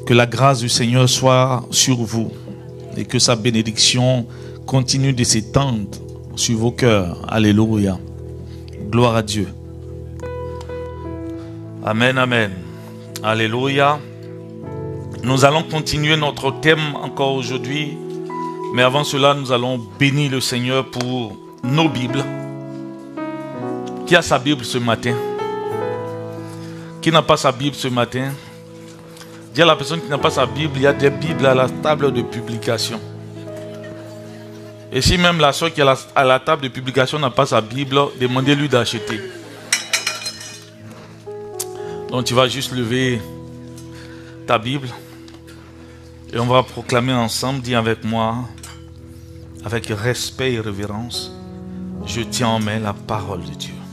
Que la grâce du Seigneur soit sur vous et que sa bénédiction continue de s'étendre sur vos cœurs. Alléluia. Gloire à Dieu. Amen, amen. Alléluia. Nous allons continuer notre thème encore aujourd'hui. Mais avant cela, nous allons bénir le Seigneur pour nos Bibles. Qui a sa Bible ce matin? Qui n'a pas sa Bible ce matin? Dis à la personne qui n'a pas sa Bible, il y a des Bibles à la table de publication. Et si même la soeur qui est à la table de publication n'a pas sa Bible, demandez-lui d'acheter. Donc tu vas juste lever ta Bible et on va proclamer ensemble. Dis avec moi, avec respect et révérence, je tiens en main la parole de Dieu.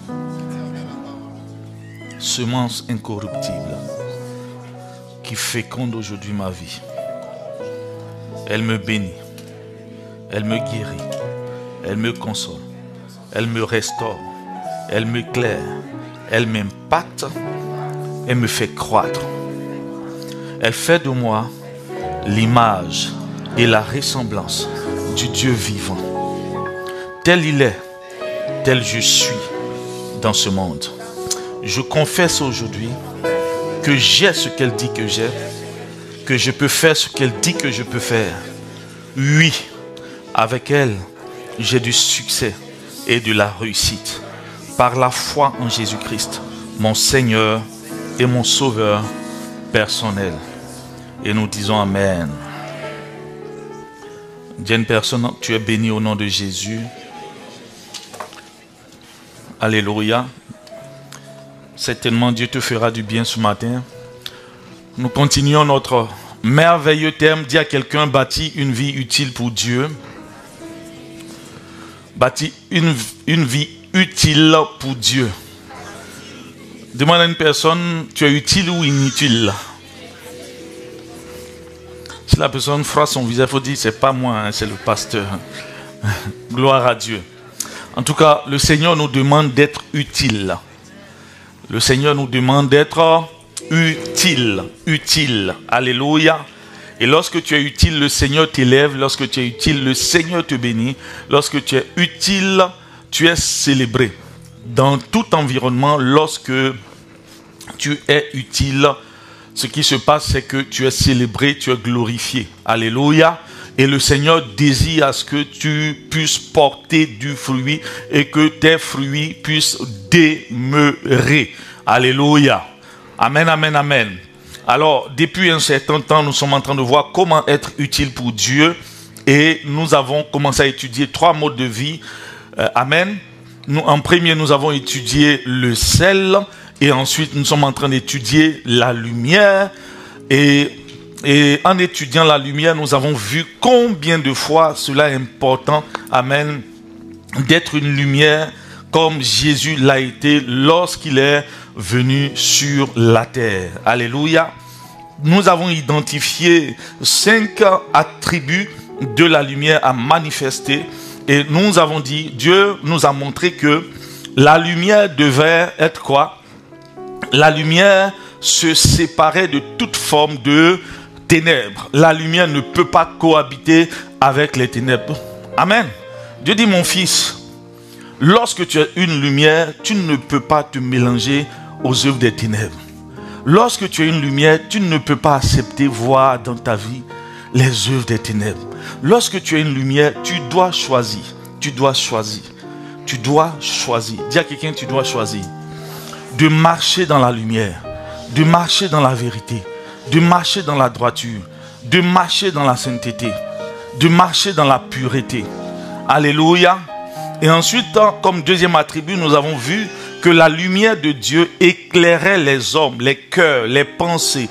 Semence incorruptible qui féconde aujourd'hui ma vie. Elle me bénit, elle me guérit, elle me console, elle me restaure, elle m'éclaire, elle m'impacte, elle me fait croître. Elle fait de moi l'image et la ressemblance du Dieu vivant. Tel il est, tel je suis dans ce monde. Je confesse aujourd'hui que j'ai ce qu'elle dit que j'ai, que je peux faire ce qu'elle dit que je peux faire. Oui, avec elle, j'ai du succès et de la réussite. Par la foi en Jésus-Christ, mon Seigneur et mon Sauveur personnel. Et nous disons Amen. Dis à une personne, tu es béni au nom de Jésus. Alléluia. Certainement, Dieu te fera du bien ce matin. Nous continuons notre merveilleux thème. Dis à quelqu'un, bâtis une vie utile pour Dieu. Bâtis une vie utile pour Dieu. Demande à une personne, tu es utile ou inutile? Si la personne froisse son visage, il faut dire, c'est pas moi, hein, c'est le pasteur. Gloire à Dieu. En tout cas, le Seigneur nous demande d'être utile. Le Seigneur nous demande d'être utile. Utile. Alléluia. Et lorsque tu es utile, le Seigneur t'élève. Lorsque tu es utile, le Seigneur te bénit. Lorsque tu es utile, tu es célébré. Dans tout environnement, lorsque tu es utile, ce qui se passe, c'est que tu es célébré, tu es glorifié. Alléluia. Et le Seigneur désire à ce que tu puisses porter du fruit et que tes fruits puissent demeurer. Alléluia. Amen, amen, amen. Alors, depuis un certain temps, nous sommes en train de voir comment être utile pour Dieu. Et nous avons commencé à étudier 3 modes de vie. Amen. En premier, nous avons étudié le sel. Et ensuite, nous sommes en train d'étudier la lumière. Et en étudiant la lumière, nous avons vu combien de fois cela est important, amen, d'être une lumière comme Jésus l'a été lorsqu'il est venu sur la terre. Alléluia. Nous avons identifié 5 attributs de la lumière à manifester. Et nous avons dit, Dieu nous a montré que la lumière devait être quoi? La lumière se séparait de toute forme de ténèbres. La lumière ne peut pas cohabiter avec les ténèbres. Amen. Dieu dit, mon fils, lorsque tu as une lumière, tu ne peux pas te mélanger aux œuvres des ténèbres. Lorsque tu as une lumière, tu ne peux pas accepter voir dans ta vie les œuvres des ténèbres. Lorsque tu as une lumière, tu dois choisir. Tu dois choisir. Tu dois choisir. Dis à quelqu'un, tu dois choisir. De marcher dans la lumière. De marcher dans la vérité. De marcher dans la droiture, de marcher dans la sainteté, de marcher dans la pureté. Alléluia. Et ensuite, comme deuxième attribut, nous avons vu que la lumière de Dieu éclairait les hommes, les cœurs, les pensées,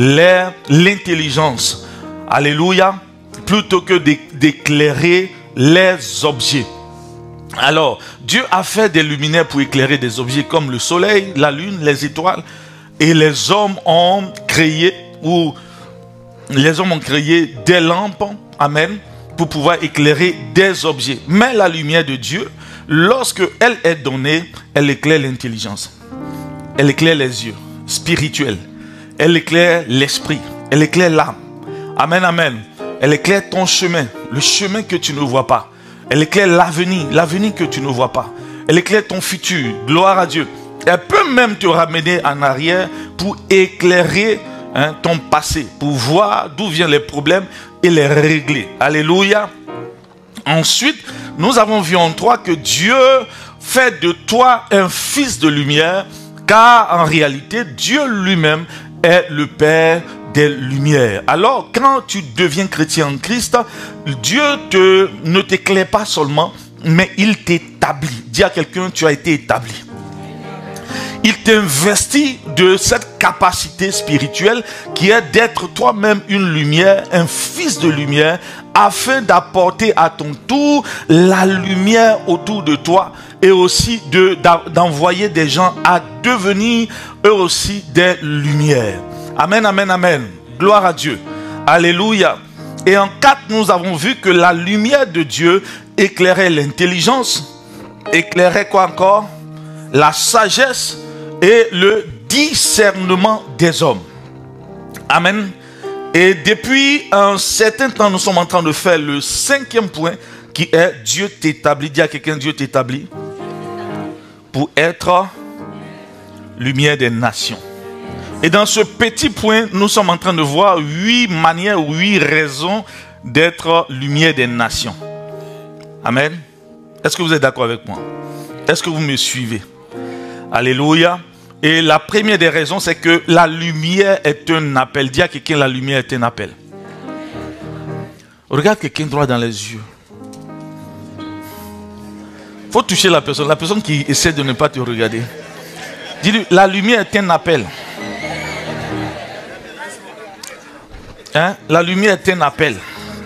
l'intelligence. Alléluia. Plutôt que d'éclairer les objets. Alors, Dieu a fait des luminaires pour éclairer des objets comme le soleil, la lune, les étoiles. Et les hommes ont créé des lampes, amen, pour pouvoir éclairer des objets. Mais la lumière de Dieu, lorsque elle est donnée, elle éclaire l'intelligence. Elle éclaire les yeux spirituels. Elle éclaire l'esprit. Elle éclaire l'âme. Amen, amen. Elle éclaire ton chemin, le chemin que tu ne vois pas. Elle éclaire l'avenir, l'avenir que tu ne vois pas. Elle éclaire ton futur. Gloire à Dieu. Elle peut même te ramener en arrière pour éclairer ton passé, pour voir d'où viennent les problèmes et les régler. Alléluia. Ensuite, nous avons vu en toi que Dieu fait de toi un fils de lumière, car en réalité, Dieu lui-même est le Père des lumières. Alors, quand tu deviens chrétien en Christ, Dieu ne t'éclaire pas seulement, mais il t'établit. Dis à quelqu'un, tu as été établi. Il t'investit de cette capacité spirituelle qui est d'être toi-même une lumière, un fils de lumière, afin d'apporter à ton tour la lumière autour de toi et aussi d'envoyer des gens à devenir eux aussi des lumières. Amen, amen, amen. Gloire à Dieu. Alléluia. Et en 4, nous avons vu que la lumière de Dieu éclairait l'intelligence, éclairait quoi encore? La sagesse et le discernement des hommes. Amen. Et depuis un certain temps, nous sommes en train de faire le 5e point qui est Dieu t'établit. Dis à quelqu'un, Dieu t'établit pour être lumière des nations. Et dans ce petit point, nous sommes en train de voir 8 manières, 8 raisons d'être lumière des nations. Amen. Est-ce que vous êtes d'accord avec moi? Est-ce que vous me suivez? Alléluia. Et la première des raisons, c'est que la lumière est un appel. Dis à quelqu'un, la lumière est un appel. Regarde quelqu'un droit dans les yeux. Il faut toucher la personne qui essaie de ne pas te regarder. Dis-lui, la lumière est un appel. La lumière est un appel.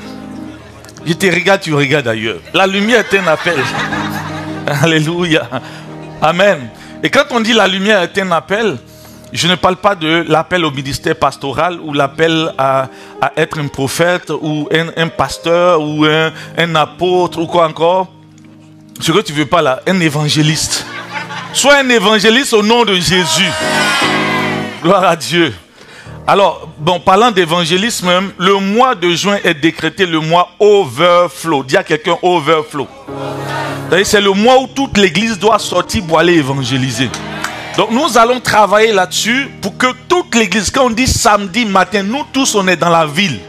Je te regarde, tu regardes ailleurs. La lumière est un appel. Alléluia. Amen. Et quand on dit la lumière est un appel, je ne parle pas de l'appel au ministère pastoral ou l'appel à être un prophète ou un pasteur ou un apôtre ou quoi encore. Ce que tu veux pas là, un évangéliste. Sois un évangéliste au nom de Jésus. Gloire à Dieu. Alors, bon, parlant d'évangélisme, le mois de juin est décrété le mois overflow. Dis à quelqu'un overflow. C'est le mois où toute l'église doit sortir pour aller évangéliser. Donc nous allons travailler là-dessus pour que toute l'église, quand on dit samedi matin, nous tous on est dans la ville.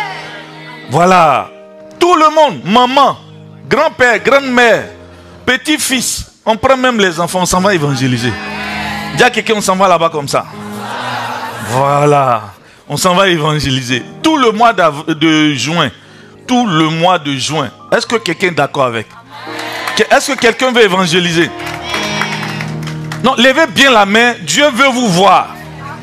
Voilà. Tout le monde, maman, grand-père, grand-mère, petit-fils, on prend même les enfants, on s'en va évangéliser. Dis à quelqu'un, on s'en va là-bas comme ça. Voilà. On s'en va évangéliser. Tout le mois de juin. Tout le mois de juin. Est-ce que quelqu'un est d'accord avec? Est-ce que quelqu'un veut évangéliser? Non, levez bien la main. Dieu veut vous voir.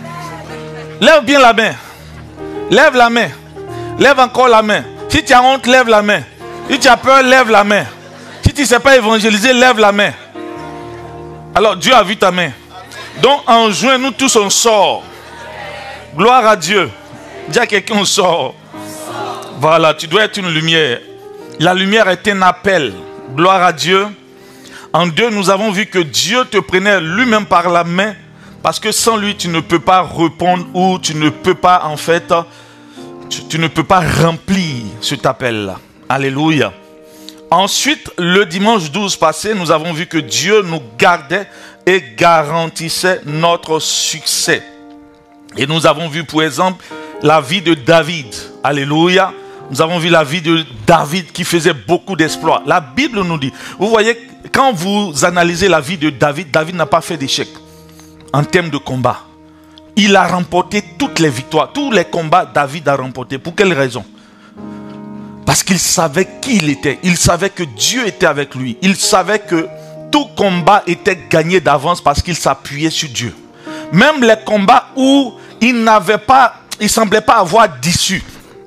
Lève bien la main. Lève la main. Lève encore la main. Si tu as honte, lève la main. Si tu as peur, lève la main. Si tu ne sais pas évangéliser, lève la main. Alors, Dieu a vu ta main. Donc, en juin, nous tous, on sort. Gloire à Dieu. Dis à quelqu'un, on sort. Voilà, tu dois être une lumière. La lumière est un appel. Gloire à Dieu. En 2, nous avons vu que Dieu te prenait lui-même par la main, parce que sans lui, tu ne peux pas répondre ou tu ne peux pas, en fait, tu ne peux pas remplir cet appel-là. Alléluia. Ensuite, le dimanche 12 passé, nous avons vu que Dieu nous gardait et garantissait notre succès. Et nous avons vu, pour exemple, la vie de David. Alléluia. Nous avons vu la vie de David qui faisait beaucoup d'exploits. La Bible nous dit, vous voyez, quand vous analysez la vie de David, David n'a pas fait d'échec en termes de combat. Il a remporté toutes les victoires, tous les combats David a remporté. Pour quelle raison? Parce qu'il savait qui il était. Il savait que Dieu était avec lui. Il savait que tout combat était gagné d'avance parce qu'il s'appuyait sur Dieu. Même les combats où il n'avait pas, il semblait pas avoir d'issue.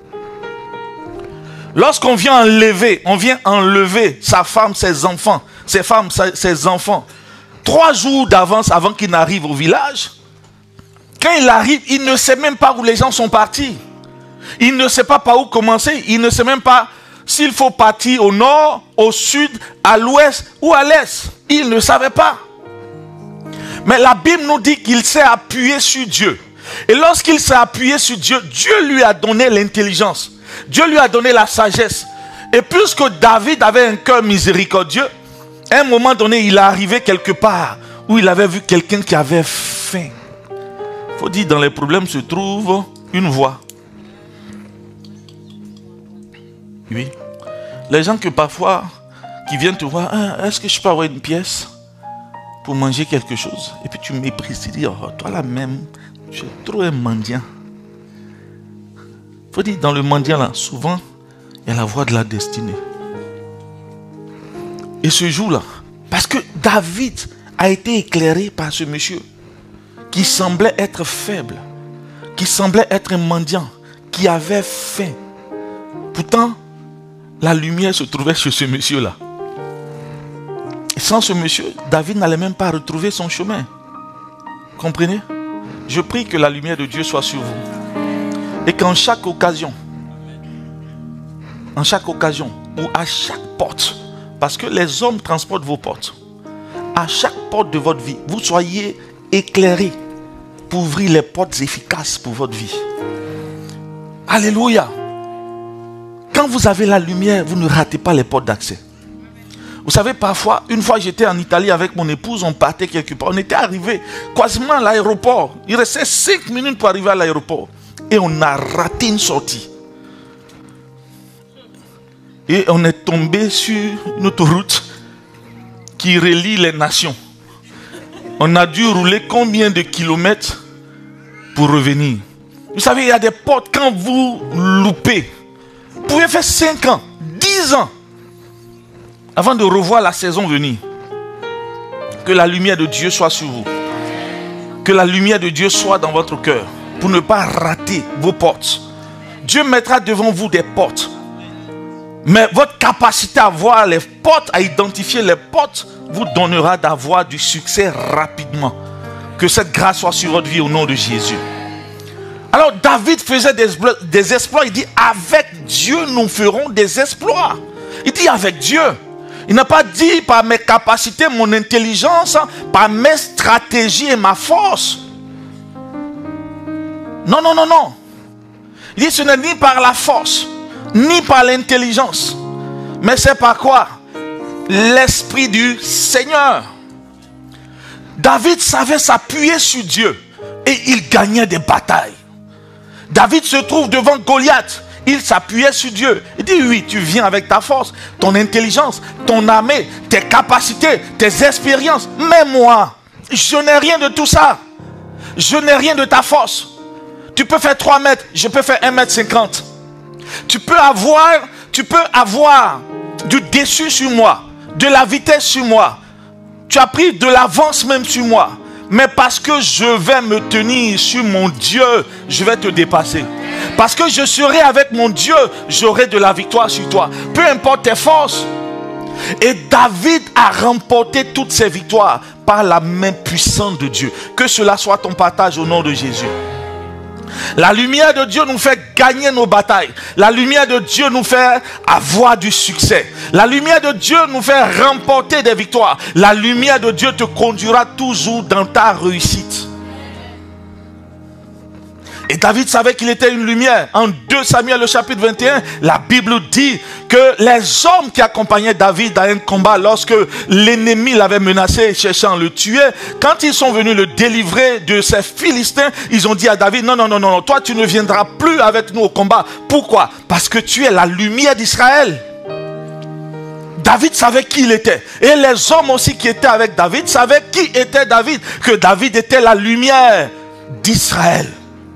Lorsqu'on vient enlever sa femme, ses enfants, ses enfants, 3 jours d'avance avant qu'il n'arrive au village, quand il arrive, il ne sait même pas où les gens sont partis. Il ne sait pas par où commencer. Il ne sait même pas s'il faut partir au nord, au sud, à l'ouest ou à l'est. Il ne savait pas. Mais la Bible nous dit qu'il s'est appuyé sur Dieu. Et lorsqu'il s'est appuyé sur Dieu, Dieu lui a donné l'intelligence. Dieu lui a donné la sagesse. Et puisque David avait un cœur miséricordieux, à un moment donné, il est arrivé quelque part où il avait vu quelqu'un qui avait faim. Il faut dire, dans les problèmes se trouve une voie. Oui. Les gens que parfois, qui viennent te voir, ah, est-ce que je peux avoir une pièce pour manger quelque chose? Et puis tu méprises, tu dis, oh, toi là même, tu es trop un mendiant. Il faut dire, dans le mendiant là, souvent, il y a la voie de la destinée. Et ce jour-là, parce que David a été éclairé par ce monsieur qui semblait être faible, qui semblait être un mendiant, qui avait faim. Pourtant, la lumière se trouvait chez ce monsieur-là. Et sans ce monsieur, David n'allait même pas retrouver son chemin. Comprenez? Je prie que la lumière de Dieu soit sur vous. Et qu'en chaque occasion, ou à chaque porte, parce que les hommes transportent vos portes, à chaque porte de votre vie, vous soyez éclairés pour ouvrir les portes efficaces pour votre vie. Alléluia. Quand vous avez la lumière, vous ne ratez pas les portes d'accès. Vous savez, parfois, une fois j'étais en Italie avec mon épouse, on partait quelque part. On était arrivé quasiment à l'aéroport. Il restait 5 minutes pour arriver à l'aéroport. Et on a raté une sortie. Et on est tombé sur une autoroute qui relie les nations. On a dû rouler combien de kilomètres pour revenir? Vous savez, il y a des portes, quand vous loupez, vous pouvez faire 5 ans, 10 ans, avant de revoir la saison venir. Que la lumière de Dieu soit sur vous. Que la lumière de Dieu soit dans votre cœur, pour ne pas rater vos portes. Dieu mettra devant vous des portes. Mais votre capacité à voir les portes, à identifier les portes, vous donnera d'avoir du succès rapidement. Que cette grâce soit sur votre vie au nom de Jésus. Alors David faisait des exploits. Il dit, avec Dieu nous ferons des exploits. Il dit avec Dieu. Il n'a pas dit par mes capacités, mon intelligence, par mes stratégies et ma force. Non, non, non, non. Il dit, ce n'est ni par la force, ni par l'intelligence, mais c'est par quoi? L'Esprit du Seigneur. David savait s'appuyer sur Dieu et il gagnait des batailles. David se trouve devant Goliath. Il s'appuyait sur Dieu. Il dit, oui, tu viens avec ta force, ton intelligence, ton armée, tes capacités, tes expériences. Mais moi, je n'ai rien de tout ça. Je n'ai rien de ta force. Tu peux faire 3 mètres, je peux faire 1,50 m. Tu peux avoir du dessus sur moi, de la vitesse sur moi. Tu as pris de l'avance même sur moi. Mais parce que je vais me tenir sur mon Dieu, je vais te dépasser. Parce que je serai avec mon Dieu, j'aurai de la victoire sur toi. Peu importe tes forces. Et David a remporté toutes ses victoires par la main puissante de Dieu. Que cela soit ton partage au nom de Jésus. La lumière de Dieu nous fait gagner nos batailles. La lumière de Dieu nous fait avoir du succès. La lumière de Dieu nous fait remporter des victoires. La lumière de Dieu te conduira toujours dans ta réussite. Et David savait qu'il était une lumière. En 2 Samuel, le chapitre 21, la Bible dit que les hommes qui accompagnaient David dans un combat, lorsque l'ennemi l'avait menacé, cherchant à le tuer, quand ils sont venus le délivrer de ces Philistins, ils ont dit à David, non, non, non, non, toi tu ne viendras plus avec nous au combat. Pourquoi? Parce que tu es la lumière d'Israël. David savait qui il était. Et les hommes aussi qui étaient avec David savaient qui était David. Que David était la lumière d'Israël.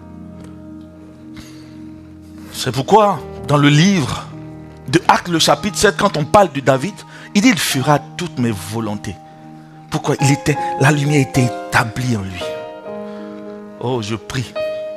C'est pourquoi, dans le livre de Actes, le chapitre 7, quand on parle de David, il dit, il fera toutes mes volontés. Pourquoi? La lumière était établie en lui. Oh, je prie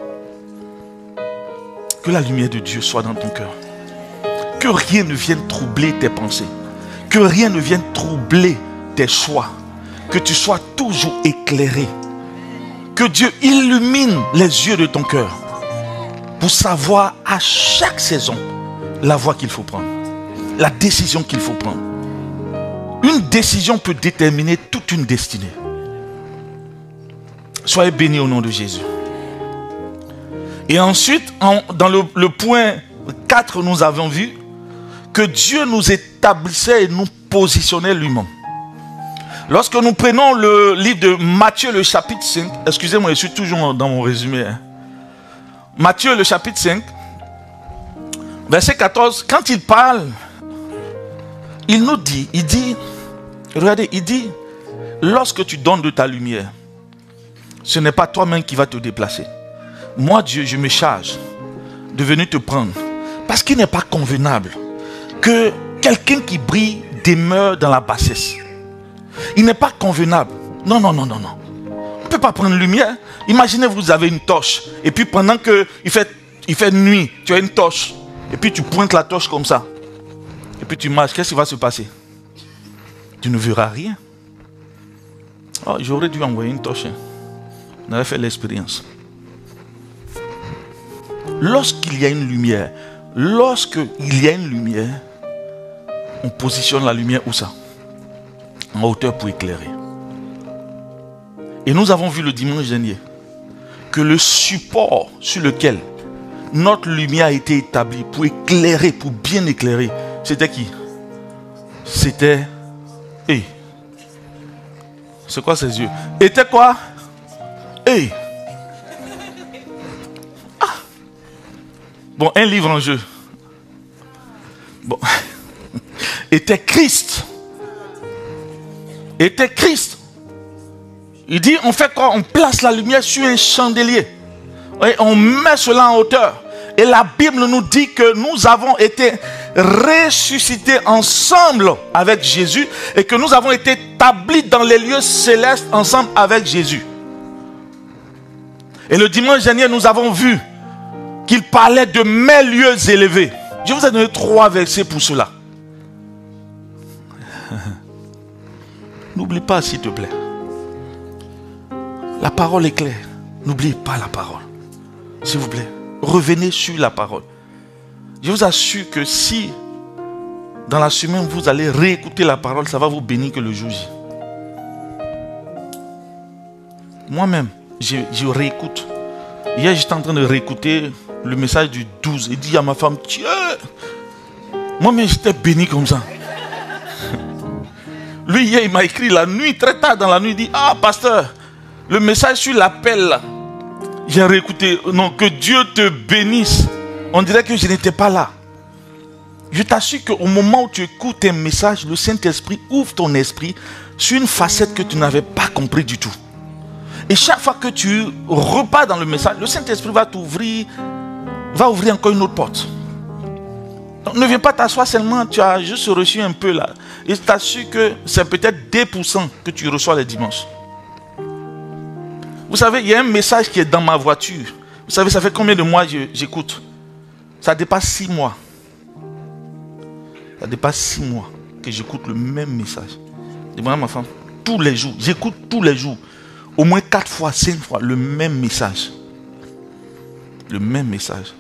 que la lumière de Dieu soit dans ton cœur. Que rien ne vienne troubler tes pensées. Que rien ne vienne troubler tes choix. Que tu sois toujours éclairé. Que Dieu illumine les yeux de ton cœur. Pour savoir à chaque saison la voie qu'il faut prendre. La décision qu'il faut prendre. Une décision peut déterminer toute une destinée. Soyez bénis au nom de Jésus. Et ensuite, dans le point 4, nous avons vu que Dieu nous établissait et nous positionnait lui-même. Lorsque nous prenons le livre de Matthieu, le chapitre 5, excusez-moi, je suis toujours dans mon résumé. Matthieu, le chapitre 5, verset 14, quand il parle, il nous dit, regardez, il dit, lorsque tu donnes de ta lumière, ce n'est pas toi-même qui vas te déplacer. Moi, Dieu, je me charge de venir te prendre. Parce qu'il n'est pas convenable que quelqu'un qui brille demeure dans la bassesse. Il n'est pas convenable. Non. On ne peut pas prendre lumière. Imaginez, vous avez une torche. Et puis pendant qu'il fait nuit, tu as une torche. Et puis tu pointes la torche comme ça. Et puis tu marches. Qu'est-ce qui va se passer? Tu ne verras rien. Oh, j'aurais dû envoyer une torche. On avait fait l'expérience. Lorsqu'il y a une lumière, on positionne la lumière où ça? En hauteur pour éclairer. Et nous avons vu le dimanche dernier que le support sur lequel notre lumière a été établie pour éclairer, pour bien éclairer, c'était qui? C'était... C'est quoi ses yeux? Était quoi? Bon, un livre en jeu. Bon. Était Christ. Il dit, on fait quoi? On place la lumière sur un chandelier. Et on met cela en hauteur. Et la Bible nous dit que nous avons été ressuscités ensemble avec Jésus et que nous avons été établis dans les lieux célestes ensemble avec Jésus. Et le dimanche dernier, nous avons vu qu'il parlait de mes lieux élevés. Je vous ai donné 3 versets pour cela. N'oublie pas, s'il te plaît. La parole est claire. N'oubliez pas la parole. S'il vous plaît, revenez sur la parole. Je vous assure que si dans la semaine vous allez réécouter la parole, ça va vous bénir que le jour J. Moi-même, je réécoute. Hier, j'étais en train de réécouter le message du 12. Il dit à ma femme, Dieu, moi-même j'étais béni comme ça. Lui, hier, il m'a écrit la nuit, très tard dans la nuit, il dit, ah, pasteur, le message sur l'appel, j'ai réécouté. Non, que Dieu te bénisse. On dirait que je n'étais pas là. Je t'assure qu'au moment où tu écoutes un message, le Saint-Esprit ouvre ton esprit sur une facette que tu n'avais pas compris du tout. Et chaque fois que tu repars dans le message, le Saint-Esprit va t'ouvrir, va ouvrir encore une autre porte. Donc ne viens pas t'asseoir seulement, tu as juste reçu un peu là. Et je t'assure que c'est peut-être 2% que tu reçois les dimanches. Vous savez, il y a un message qui est dans ma voiture. Vous savez, ça fait combien de mois j'écoute? Ça dépasse 6 mois. Ça dépasse 6 mois que j'écoute le même message. Dis-moi, ma femme, tous les jours, j'écoute tous les jours. Au moins 4 fois, 5 fois, le même message. Le même message.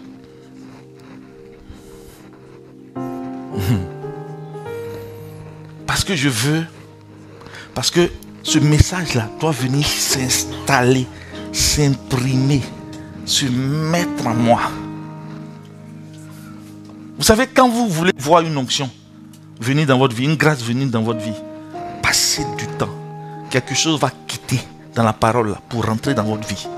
Parce que je veux, parce que ce message-là doit venir s'installer, s'imprimer, se mettre en moi. Vous savez, quand vous voulez voir une onction venir dans votre vie, une grâce venir dans votre vie, passez du temps. Quelque chose va quitter dans la parole là, pour rentrer dans votre vie.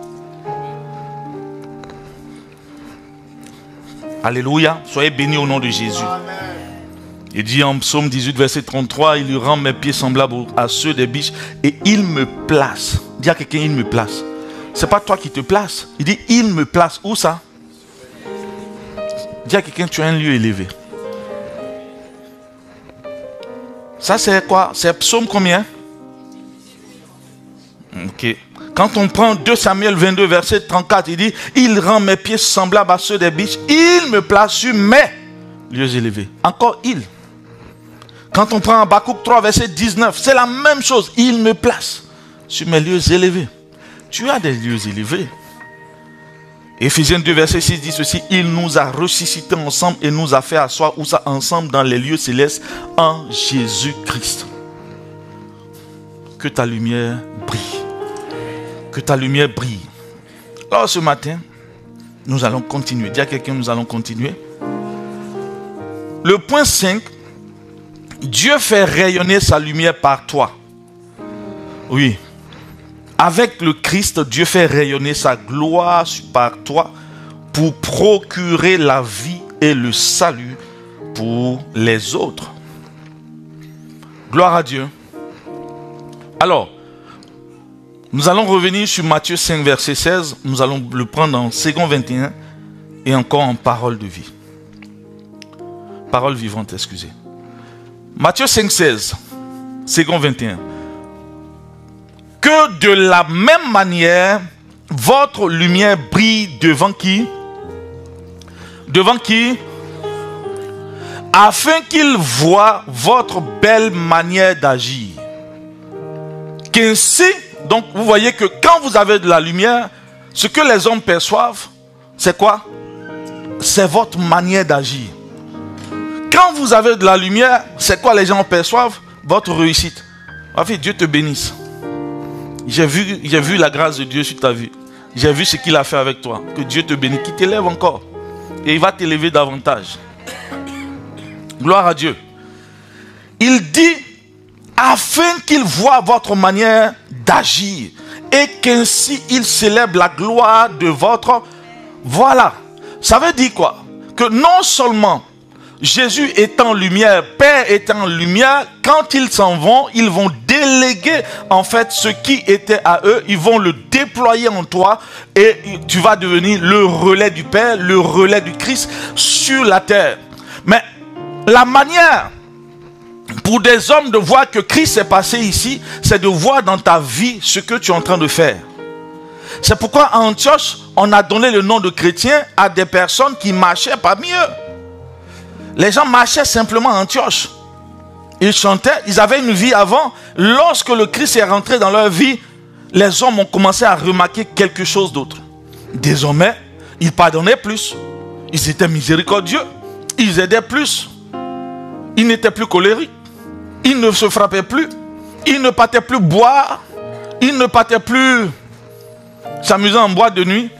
Alléluia. Soyez bénis au nom de Jésus. Il dit en psaume 18, verset 33, il lui rend mes pieds semblables à ceux des biches et il me place. Dis à quelqu'un, il me place. Ce n'est pas toi qui te places. Il dit, il me place. Où ça? Dis à quelqu'un, tu as un lieu élevé. Ça c'est quoi? C'est psaume combien? Ok. Quand on prend 2 Samuel 22, verset 34, il dit, il rend mes pieds semblables à ceux des biches. Il me place sur mes lieux élevés. Encore il. Quand on prend Habakkuk 3, verset 19, c'est la même chose. Il me place sur mes lieux élevés. Tu as des lieux élevés. Éphésiens 2, verset 6 dit ceci. Il nous a ressuscités ensemble et nous a fait asseoir où ça ensemble dans les lieux célestes en Jésus-Christ. Que ta lumière brille. Que ta lumière brille. Alors ce matin, Nous allons continuer. Dis à quelqu'un, nous allons continuer. Le point 5. Dieu fait rayonner sa lumière par toi. Oui. Avec le Christ, Dieu fait rayonner sa gloire par toi pour procurer la vie et le salut pour les autres. Gloire à Dieu. Alors, nous allons revenir sur Matthieu 5, verset 16. Nous allons le prendre en second 21 et encore en parole de vie. Parole vivante, excusez. Matthieu 5, 16, second 21. Que de la même manière, votre lumière brille devant qui? Devant qui? Afin qu'ils voient votre belle manière d'agir. Qu'ainsi, donc vous voyez que quand vous avez de la lumière, ce que les hommes perçoivent, c'est quoi? C'est votre manière d'agir. Quand vous avez de la lumière, c'est quoi les gens perçoivent? Votre réussite. Ma fille, Dieu te bénisse. J'ai vu la grâce de Dieu sur ta vie. J'ai vu ce qu'il a fait avec toi. Que Dieu te bénisse, qu'il t'élève encore. Et il va t'élever davantage. Gloire à Dieu. Il dit, afin qu'ils voient votre manière d'agir et qu'ainsi ils célèbrent la gloire de votre... Voilà. Ça veut dire quoi? Que non seulement Jésus étant lumière, Père étant lumière, quand ils s'en vont, ils vont déléguer en fait ce qui était à eux, ils vont le déployer en toi et tu vas devenir le relais du Père, le relais du Christ sur la terre. Mais la manière pour des hommes de voir que Christ est passé ici, c'est de voir dans ta vie ce que tu es en train de faire. C'est pourquoi à Antioche, on a donné le nom de chrétien à des personnes qui marchaient parmi eux. Les gens marchaient simplement à Antioche. Ils chantaient, ils avaient une vie avant. Lorsque le Christ est rentré dans leur vie, les hommes ont commencé à remarquer quelque chose d'autre. Désormais, ils pardonnaient plus. Ils étaient miséricordieux. Ils aidaient plus. Ils n'étaient plus colériques. Ils ne se frappaient plus. Ils ne partaient plus boire. Ils ne partaient plus s'amuser en boîte de nuit.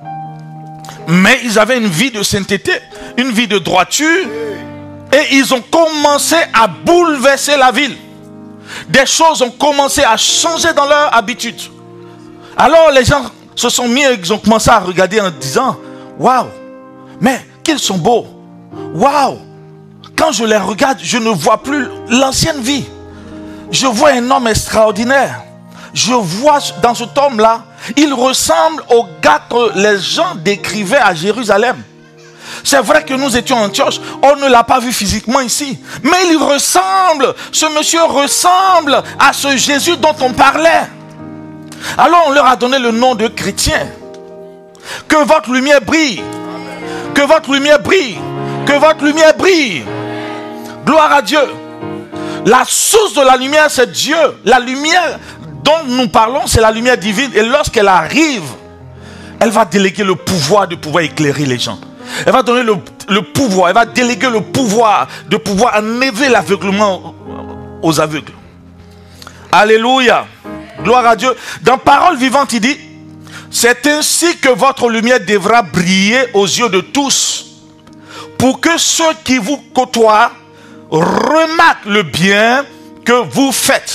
Mais ils avaient une vie de sainteté, une vie de droiture. Et ils ont commencé à bouleverser la ville. Des choses ont commencé à changer dans leur habitude. Alors les gens se sont mis et ils ont commencé à regarder en disant, waouh, mais qu'ils sont beaux. Waouh, quand je les regarde, je ne vois plus l'ancienne vie. Je vois un homme extraordinaire. Je vois dans cet homme-là, il ressemble au gars que les gens décrivaient à Jérusalem. C'est vrai que nous étions en Antioche, on ne l'a pas vu physiquement ici. Mais il ressemble, ce monsieur ressemble à ce Jésus dont on parlait. Alors on leur a donné le nom de chrétien. Que votre lumière brille. Que votre lumière brille. Que votre lumière brille. Gloire à Dieu. La source de la lumière, c'est Dieu. La lumière dont nous parlons, c'est la lumière divine. Et lorsqu'elle arrive, elle va déléguer le pouvoir de pouvoir éclairer les gens. Elle va donner le pouvoir, elle va déléguer le pouvoir de pouvoir enlever l'aveuglement aux aveugles. Alléluia. Gloire à Dieu. Dans Parole vivante, il dit, c'est ainsi que votre lumière devra briller aux yeux de tous, pour que ceux qui vous côtoient remarquent le bien que vous faites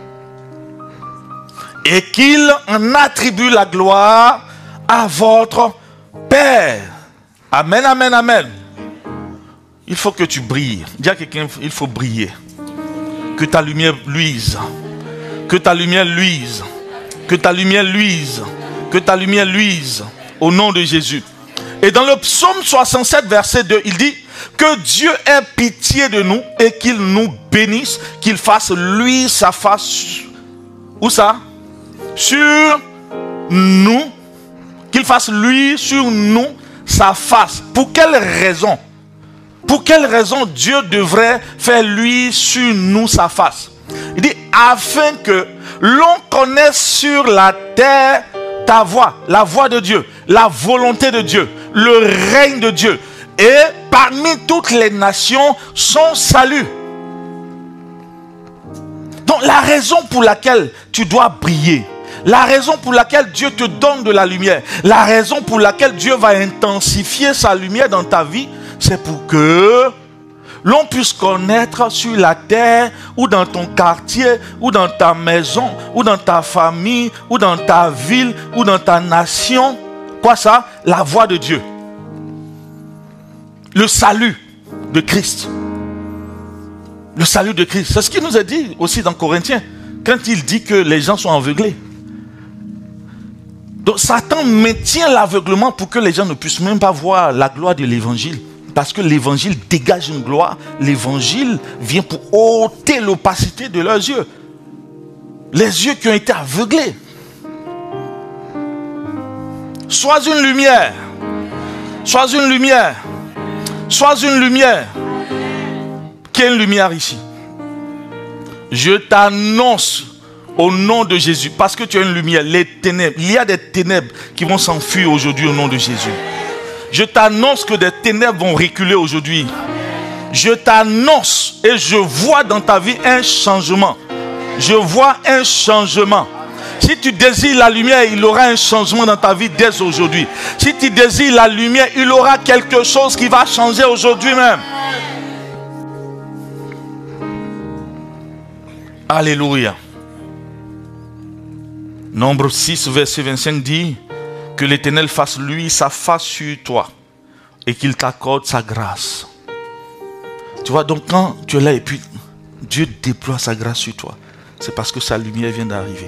et qu'ils en attribuent la gloire à votre Père. Amen, amen, amen. Il faut que tu brilles. Dis à quelqu'un, il faut briller. Que ta lumière luise. Que ta lumière luise. Que ta lumière luise. Que ta lumière luise. Au nom de Jésus. Et dans le psaume 67, verset 2, il dit que Dieu ait pitié de nous et qu'il nous bénisse, qu'il fasse lui sa face. Où ça? Sur nous. Qu'il fasse lui sur nous sa face. Pour quelle raison? Pour quelle raison Dieu devrait faire lui sur nous sa face? Il dit afin que l'on connaisse sur la terre ta voix, la voix de Dieu, la volonté de Dieu, le règne de Dieu, et parmi toutes les nations son salut. Donc la raison pour laquelle tu dois briller, La raison pour laquelle Dieu te donne de la lumière, la raison pour laquelle Dieu va intensifier sa lumière dans ta vie, c'est pour que l'on puisse connaître sur la terre, ou dans ton quartier, ou dans ta maison, ou dans ta famille, ou dans ta ville, ou dans ta nation. Quoi ça? La voix de Dieu. Le salut de Christ. Le salut de Christ. C'est ce qu'il nous a dit aussi dans Corinthiens, quand il dit que les gens sont aveuglés. Donc Satan maintient l'aveuglement pour que les gens ne puissent même pas voir la gloire de l'évangile. Parce que l'évangile dégage une gloire. L'évangile vient pour ôter l'opacité de leurs yeux. Les yeux qui ont été aveuglés. Sois une lumière. Sois une lumière. Sois une lumière. Quelle lumière ici? Je t'annonce au nom de Jésus, parce que tu as une lumière, les ténèbres. Il y a des ténèbres qui vont s'enfuir aujourd'hui au nom de Jésus. Je t'annonce que des ténèbres vont reculer aujourd'hui. Je t'annonce et je vois dans ta vie un changement. Je vois un changement. Si tu désires la lumière, il y aura un changement dans ta vie dès aujourd'hui. Si tu désires la lumière, il y aura quelque chose qui va changer aujourd'hui même. Alléluia. Nombre 6, verset 25 dit que l'Éternel fasse lui sa face sur toi et qu'il t'accorde sa grâce. Tu vois, donc quand tu es là et puis Dieu déploie sa grâce sur toi, c'est parce que sa lumière vient d'arriver.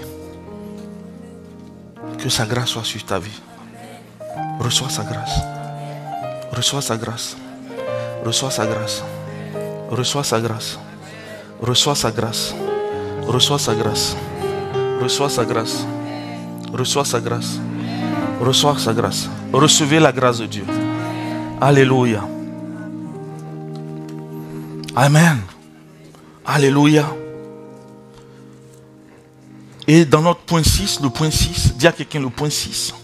Que sa grâce soit sur ta vie. Reçois sa grâce. Reçois sa grâce. Reçois sa grâce. Reçois sa grâce. Reçois sa grâce. Reçois sa grâce. Reçois sa grâce. Reçois sa grâce. Reçois sa grâce. Recevez la grâce de Dieu. Alléluia. Amen. Alléluia. Et dans notre point 6, le point 6, dis à quelqu'un le point 6.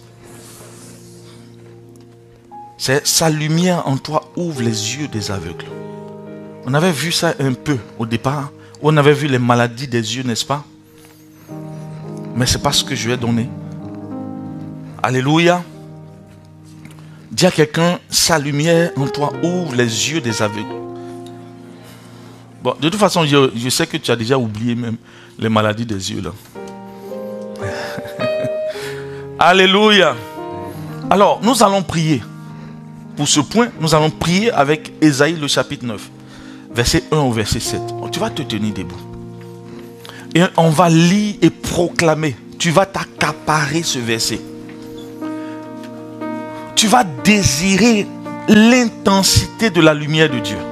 C'est sa lumière en toi ouvre les yeux des aveugles. On avait vu ça un peu au départ. On avait vu les maladies des yeux, n'est-ce pas? Mais c'est pas ce que je lui ai donné. Alléluia. Dis à quelqu'un, sa lumière en toi ouvre les yeux des aveugles. Bon, de toute façon, je sais que tu as déjà oublié même les maladies des yeux là. Alléluia. Alors, nous allons prier. Pour ce point, nous allons prier avec Ésaïe le chapitre 9. Verset 1 au verset 7. Tu vas te tenir debout. Et on va lire et proclamer. Tu vas t'accaparer ce verset. Tu vas désirer l'intensité de la lumière de Dieu.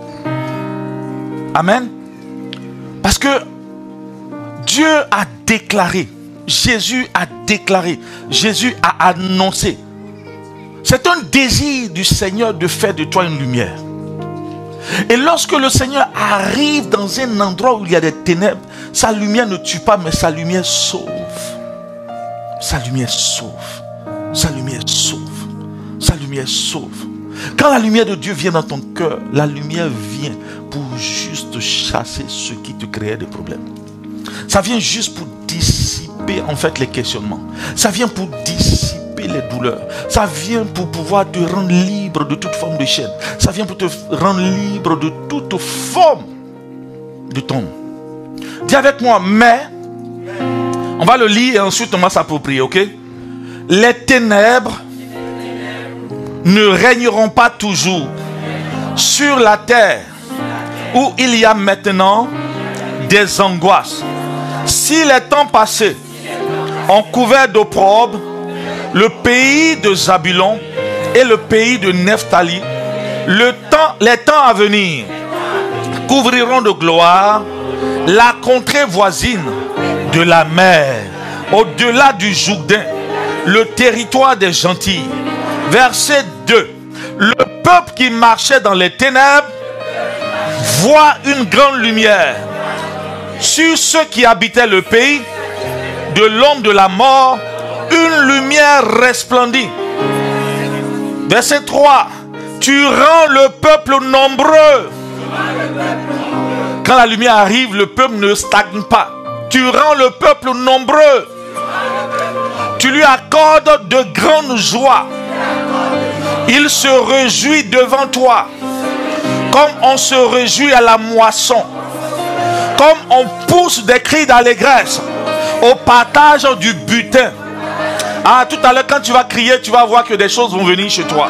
Amen. Parce que Dieu a déclaré, Jésus a déclaré, Jésus a annoncé. C'est un désir du Seigneur de faire de toi une lumière. Et lorsque le Seigneur arrive dans un endroit où il y a des ténèbres, sa lumière ne tue pas, mais sa lumière sauve. Sa lumière sauve. Sa lumière sauve. Sa lumière sauve. Quand la lumière de Dieu vient dans ton cœur, la lumière vient pour juste chasser ce qui te créait des problèmes. Ça vient juste pour dissiper en fait les questionnements. Ça vient pour dissiper les douleurs. Ça vient pour pouvoir te rendre libre de toute forme de chaîne. Ça vient pour te rendre libre de toute forme de tombe. Dis avec moi, mais, on va le lire et ensuite on va s'approprier, ok? Les ténèbres ne régneront pas toujours sur la terre où il y a maintenant des angoisses. Si les temps passés ont couvert d'opprobre le pays de Zabulon et le pays de Nephtali, les temps à venir couvriront de gloire la contrée voisine de la mer, au-delà du Jourdain, le territoire des gentils. Verset 2. Le peuple qui marchait dans les ténèbres voit une grande lumière. Sur ceux qui habitaient le pays de l'homme de la mort, une lumière resplendit. Verset 3. Tu rends le peuple nombreux. Quand la lumière arrive, le peuple ne stagne pas. Tu rends le peuple nombreux. Tu lui accordes de grandes joies. Il se réjouit devant toi, comme on se réjouit à la moisson, comme on pousse des cris d'allégresse au partage du butin. Ah, tout à l'heure, quand tu vas crier, tu vas voir que des choses vont venir chez toi.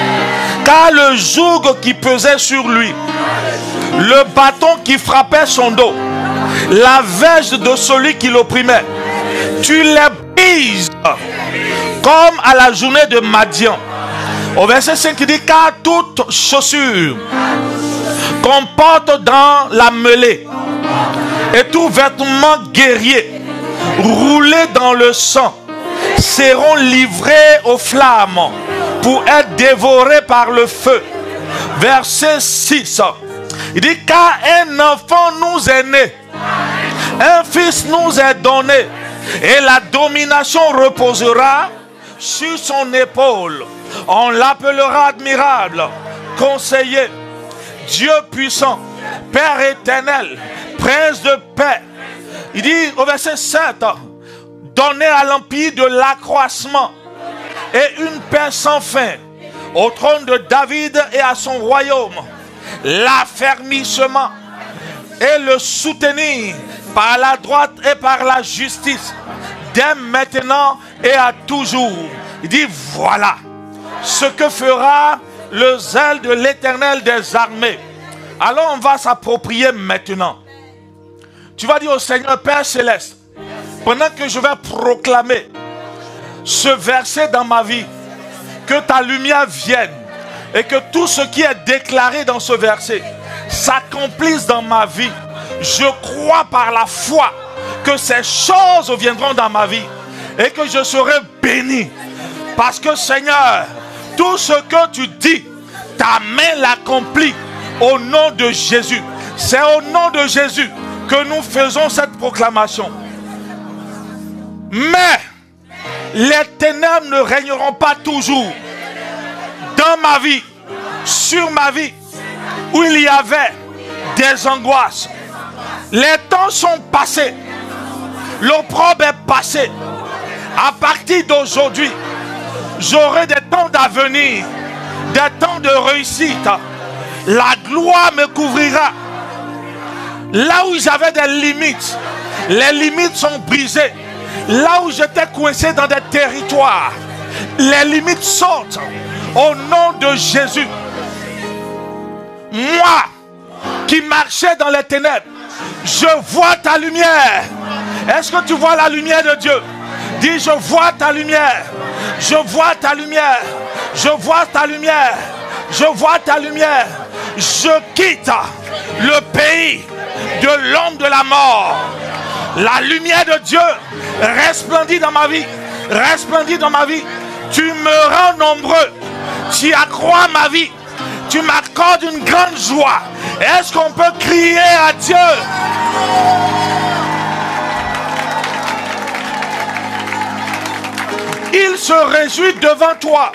Car le joug qui pesait sur lui, le bâton qui frappait son dos, la verge de celui qui l'opprimait, tu les brises comme à la journée de Madian. Au verset 5, il dit, car toute chaussure qu'on porte dans la mêlée et tout vêtement guerrier roulé dans le sang seront livrés aux flammes pour être dévorés par le feu. Verset 6, il dit, car un enfant nous est né, un fils nous est donné, et la domination reposera sur son épaule. On l'appellera admirable, conseiller, Dieu puissant, Père éternel, Prince de paix. Il dit au verset 7, donner à l'empire de l'accroissement et une paix sans fin au trône de David et à son royaume, l'affermissement et le soutenir par la droite et par la justice, dès maintenant et à toujours. Il dit, voilà ce que fera le zèle de l'Éternel des armées. Alors on va s'approprier maintenant. Tu vas dire au Seigneur, Père Céleste, pendant que je vais proclamer ce verset dans ma vie, que ta lumière vienne et que tout ce qui est déclaré dans ce verset s'accomplisse dans ma vie. Je crois par la foi que ces choses viendront dans ma vie et que je serai béni. Parce que Seigneur, tout ce que tu dis, ta main l'accomplit au nom de Jésus. C'est au nom de Jésus que nous faisons cette proclamation. Mais les ténèbres ne régneront pas toujours dans ma vie, sur ma vie, où il y avait des angoisses. Les temps sont passés, l'opprobre est passé. À partir d'aujourd'hui, j'aurai des temps d'avenir, des temps de réussite. La gloire me couvrira. Là où j'avais des limites, les limites sont brisées. Là où j'étais coincé dans des territoires, les limites sautent au nom de Jésus. Moi qui marchais dans les ténèbres, je vois ta lumière. Est-ce que tu vois la lumière de Dieu? Dis, je vois ta lumière. Je vois ta lumière. Je vois ta lumière. Je vois ta lumière. Je quitte le pays de l'homme de la mort. La lumière de Dieu resplendit dans ma vie. Resplendit dans ma vie. Tu me rends nombreux. Tu accrois ma vie. Tu m'accordes une grande joie. Est-ce qu'on peut crier à Dieu? Il se réjouit devant toi,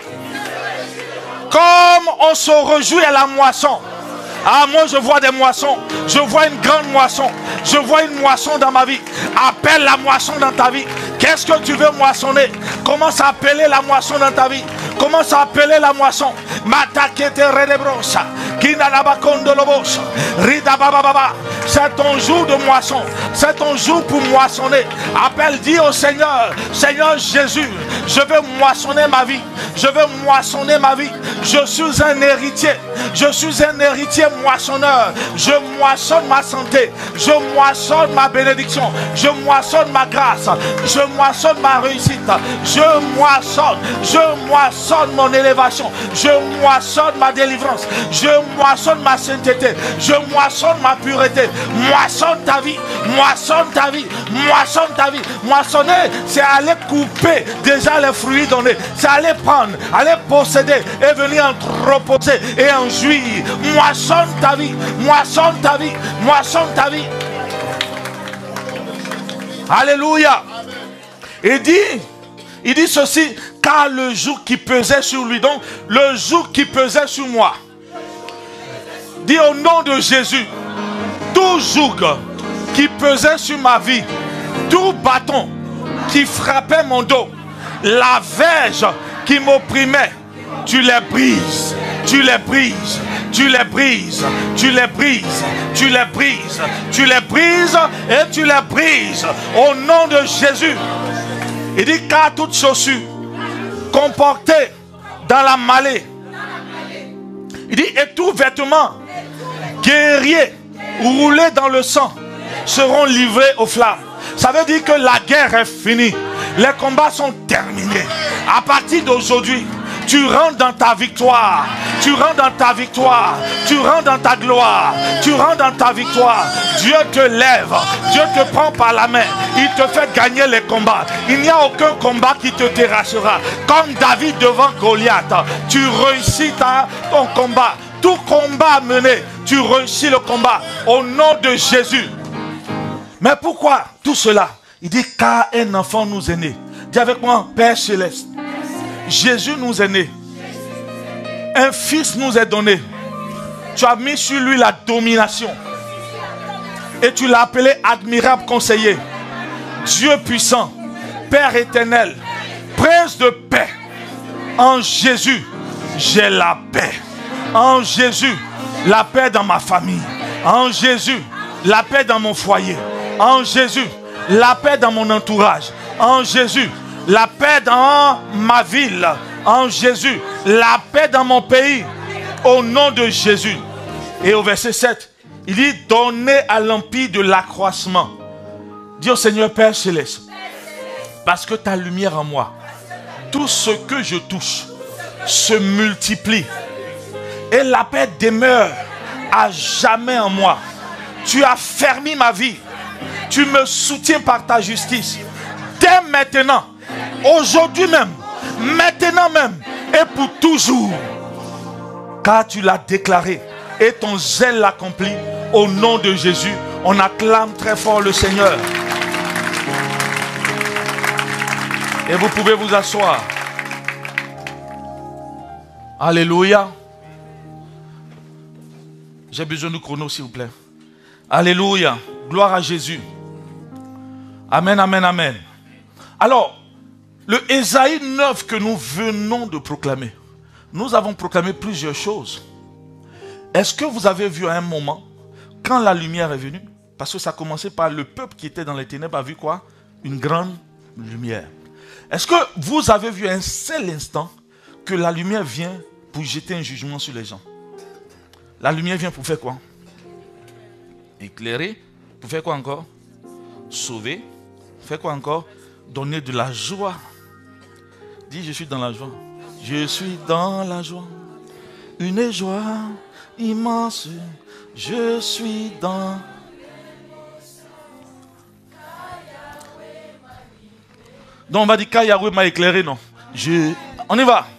comme on se réjouit à la moisson. Ah, moi je vois des moissons. Je vois une grande moisson. Je vois une moisson dans ma vie. Appelle la moisson dans ta vie. Qu'est-ce que tu veux moissonner? Commence à appeler la moisson dans ta vie. Commence à appeler la moisson. C'est ton jour de moisson. C'est ton jour pour moissonner. Appelle, dis au Seigneur, Seigneur Jésus, je veux moissonner ma vie. Je veux moissonner ma vie. Je suis un héritier. Je suis un héritier moissonneur. Je moissonne ma santé. Je moissonne ma bénédiction. Je moissonne ma grâce. Je moissonne ma réussite. Je moissonne mon élévation. Je moissonne ma délivrance. Je moissonne ma sainteté. Je moissonne ma pureté. Moissonne ta vie. Moissonne ta vie. Moissonne ta vie. Moissonner, c'est aller couper déjà les fruits donnés. C'est aller prendre, aller posséder et venir entreposer et en jouir. Moissonne ta vie. Moissonne ta vie. Moissonne ta vie. Alléluia. Il dit ceci, car le joug qui pesait sur lui, donc le joug qui pesait sur moi, dit au nom de Jésus, tout joug qui pesait sur ma vie, tout bâton qui frappait mon dos, La verge qui m'opprimait, tu les brises, tu les brises, tu les brises, tu les brises, tu les brises, tu les brises et tu les brises au nom de Jésus. Il dit car toute chaussure comportée dans la mêlée, il dit et tout vêtement guerrier roulé dans le sang seront livrés aux flammes. Ça veut dire que la guerre est finie. Les combats sont terminés. À partir d'aujourd'hui, tu rentres dans ta victoire. Tu rentres dans ta victoire. Tu rentres dans ta gloire. Tu rentres dans ta victoire. Dieu te lève. Dieu te prend par la main. Il te fait gagner les combats. Il n'y a aucun combat qui te terrassera. Comme David devant Goliath. Tu réussis ton combat. Tout combat mené, tu réussis le combat au nom de Jésus. Mais pourquoi tout cela? Il dit car un enfant nous est né. Dis avec moi, Père Céleste. Jésus nous est né. Un fils nous est donné. Tu as mis sur lui la domination. Et tu l'as appelé admirable conseiller. Dieu puissant. Père éternel. Prince de paix. En Jésus, j'ai la paix. En Jésus, la paix dans ma famille. En Jésus, la paix dans mon foyer. En Jésus, la paix dans mon entourage. En Jésus, la paix dans ma ville. En Jésus, la paix dans mon pays. Au nom de Jésus. Et au verset 7, il dit, donnez à l'empire de l'accroissement. Dis au Seigneur Père Céleste, parce que ta lumière en moi, tout ce que je touche se multiplie. Et la paix demeure à jamais en moi. Tu as fermé ma vie. Tu me soutiens par ta justice. Dès maintenant, aujourd'hui même, maintenant même, et pour toujours. Car tu l'as déclaré et ton zèle l'accomplit. Au nom de Jésus, on acclame très fort le Seigneur. Et vous pouvez vous asseoir. Alléluia. J'ai besoin de chrono, s'il vous plaît. Alléluia. Gloire à Jésus. Amen, amen, amen. Alors, le Ésaïe 9 que nous venons de proclamer, nous avons proclamé plusieurs choses. Est-ce que vous avez vu à un moment, quand la lumière est venue, parce que ça a commencé par le peuple qui était dans les ténèbres, a vu quoi? Une grande lumière. Est-ce que vous avez vu un seul instant que la lumière vient pour jeter un jugement sur les gens? La lumière vient pour faire quoi? Éclairer. Pour faire quoi encore? Sauver. Faire quoi encore? Donner de la joie. Dis, je suis dans la joie. Je suis dans la joie. Une joie immense. Je suis dans... Donc on va dire quand Yahweh m'a éclairé, non? On y va.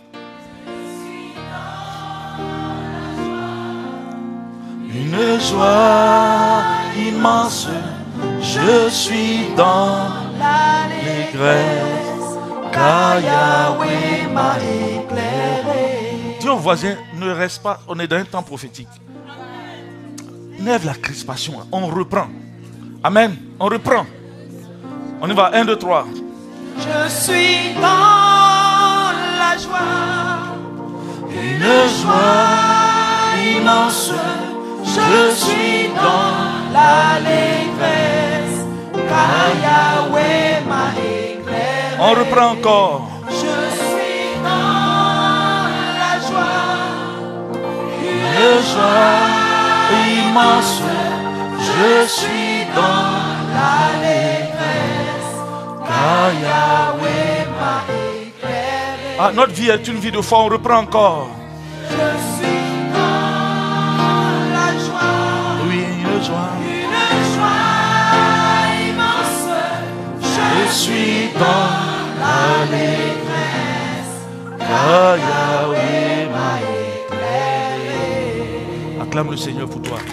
Une joie immense, je suis dans l'allégresse, car Yahweh m'a éclairé. Dis au voisin, ne reste pas, on est dans un temps prophétique. N'ève la crispation, on reprend. Amen, on reprend. On y va, 1, 2, 3. Je suis dans la joie, une joie immense. Je suis dans l'allégresse, car Yahweh m'a éclairé. On reprend encore. Je suis dans la joie, une joie immense. Je suis dans l'allégresse, car Yahweh m'a éclairé. Ah, notre vie est une vie de foi, on reprend encore. Je suis dans la joie. Oui, une joie. Une joie immense. Je suis dans l'allégresse, car Yahweh m'a éclairé. Acclame le Seigneur pour toi.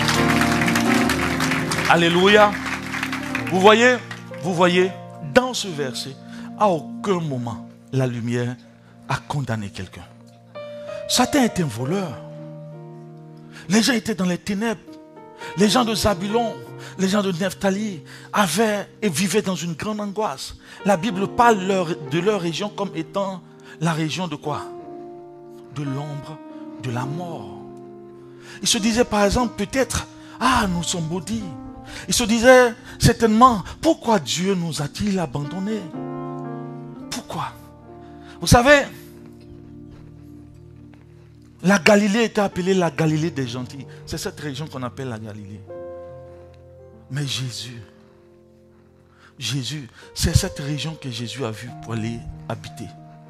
Alléluia. Vous voyez, dans ce verset, à aucun moment, la lumière a condamné quelqu'un. Satan était un voleur. Les gens étaient dans les ténèbres. Les gens de Zabulon, les gens de Nephtali avaient et vivaient dans une grande angoisse. La Bible parle de leur région comme étant la région de quoi? De l'ombre, de la mort. Ils se disaient par exemple peut-être, nous sommes maudits. Ils se disaient certainement, pourquoi Dieu nous a-t-il abandonnés? Pourquoi? Vous savez, la Galilée était appelée la Galilée des gentils. C'est cette région qu'on appelle la Galilée. Mais Jésus, c'est cette région que Jésus a vue pour aller habiter.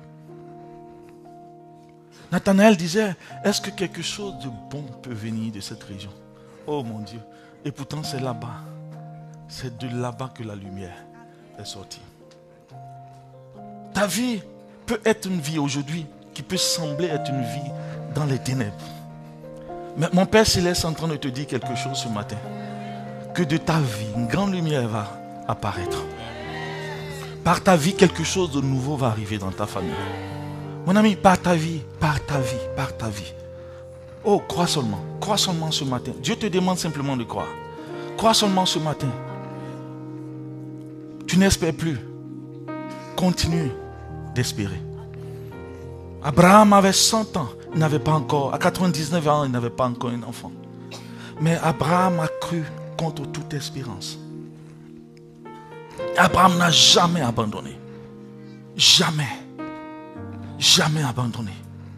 Nathanaël disait, est-ce que quelque chose de bon peut venir de cette région? Oh mon Dieu. Et pourtant c'est là-bas. C'est de là-bas que la lumière est sortie. Ta vie peut être une vie aujourd'hui qui peut sembler être une vie dans les ténèbres. Mais mon Père Céleste est en train de te dire quelque chose ce matin. Que de ta vie, une grande lumière va apparaître. Par ta vie, quelque chose de nouveau va arriver dans ta famille. Mon ami, par ta vie. Oh, crois seulement ce matin. Dieu te demande simplement de croire. Crois seulement ce matin. Tu n'espères plus. Continue d'espérer. Abraham avait 100 ans, il n'avait pas encore, à 99 ans, il n'avait pas encore un enfant. Mais Abraham a cru contre toute espérance. Abraham n'a jamais abandonné. Jamais abandonné.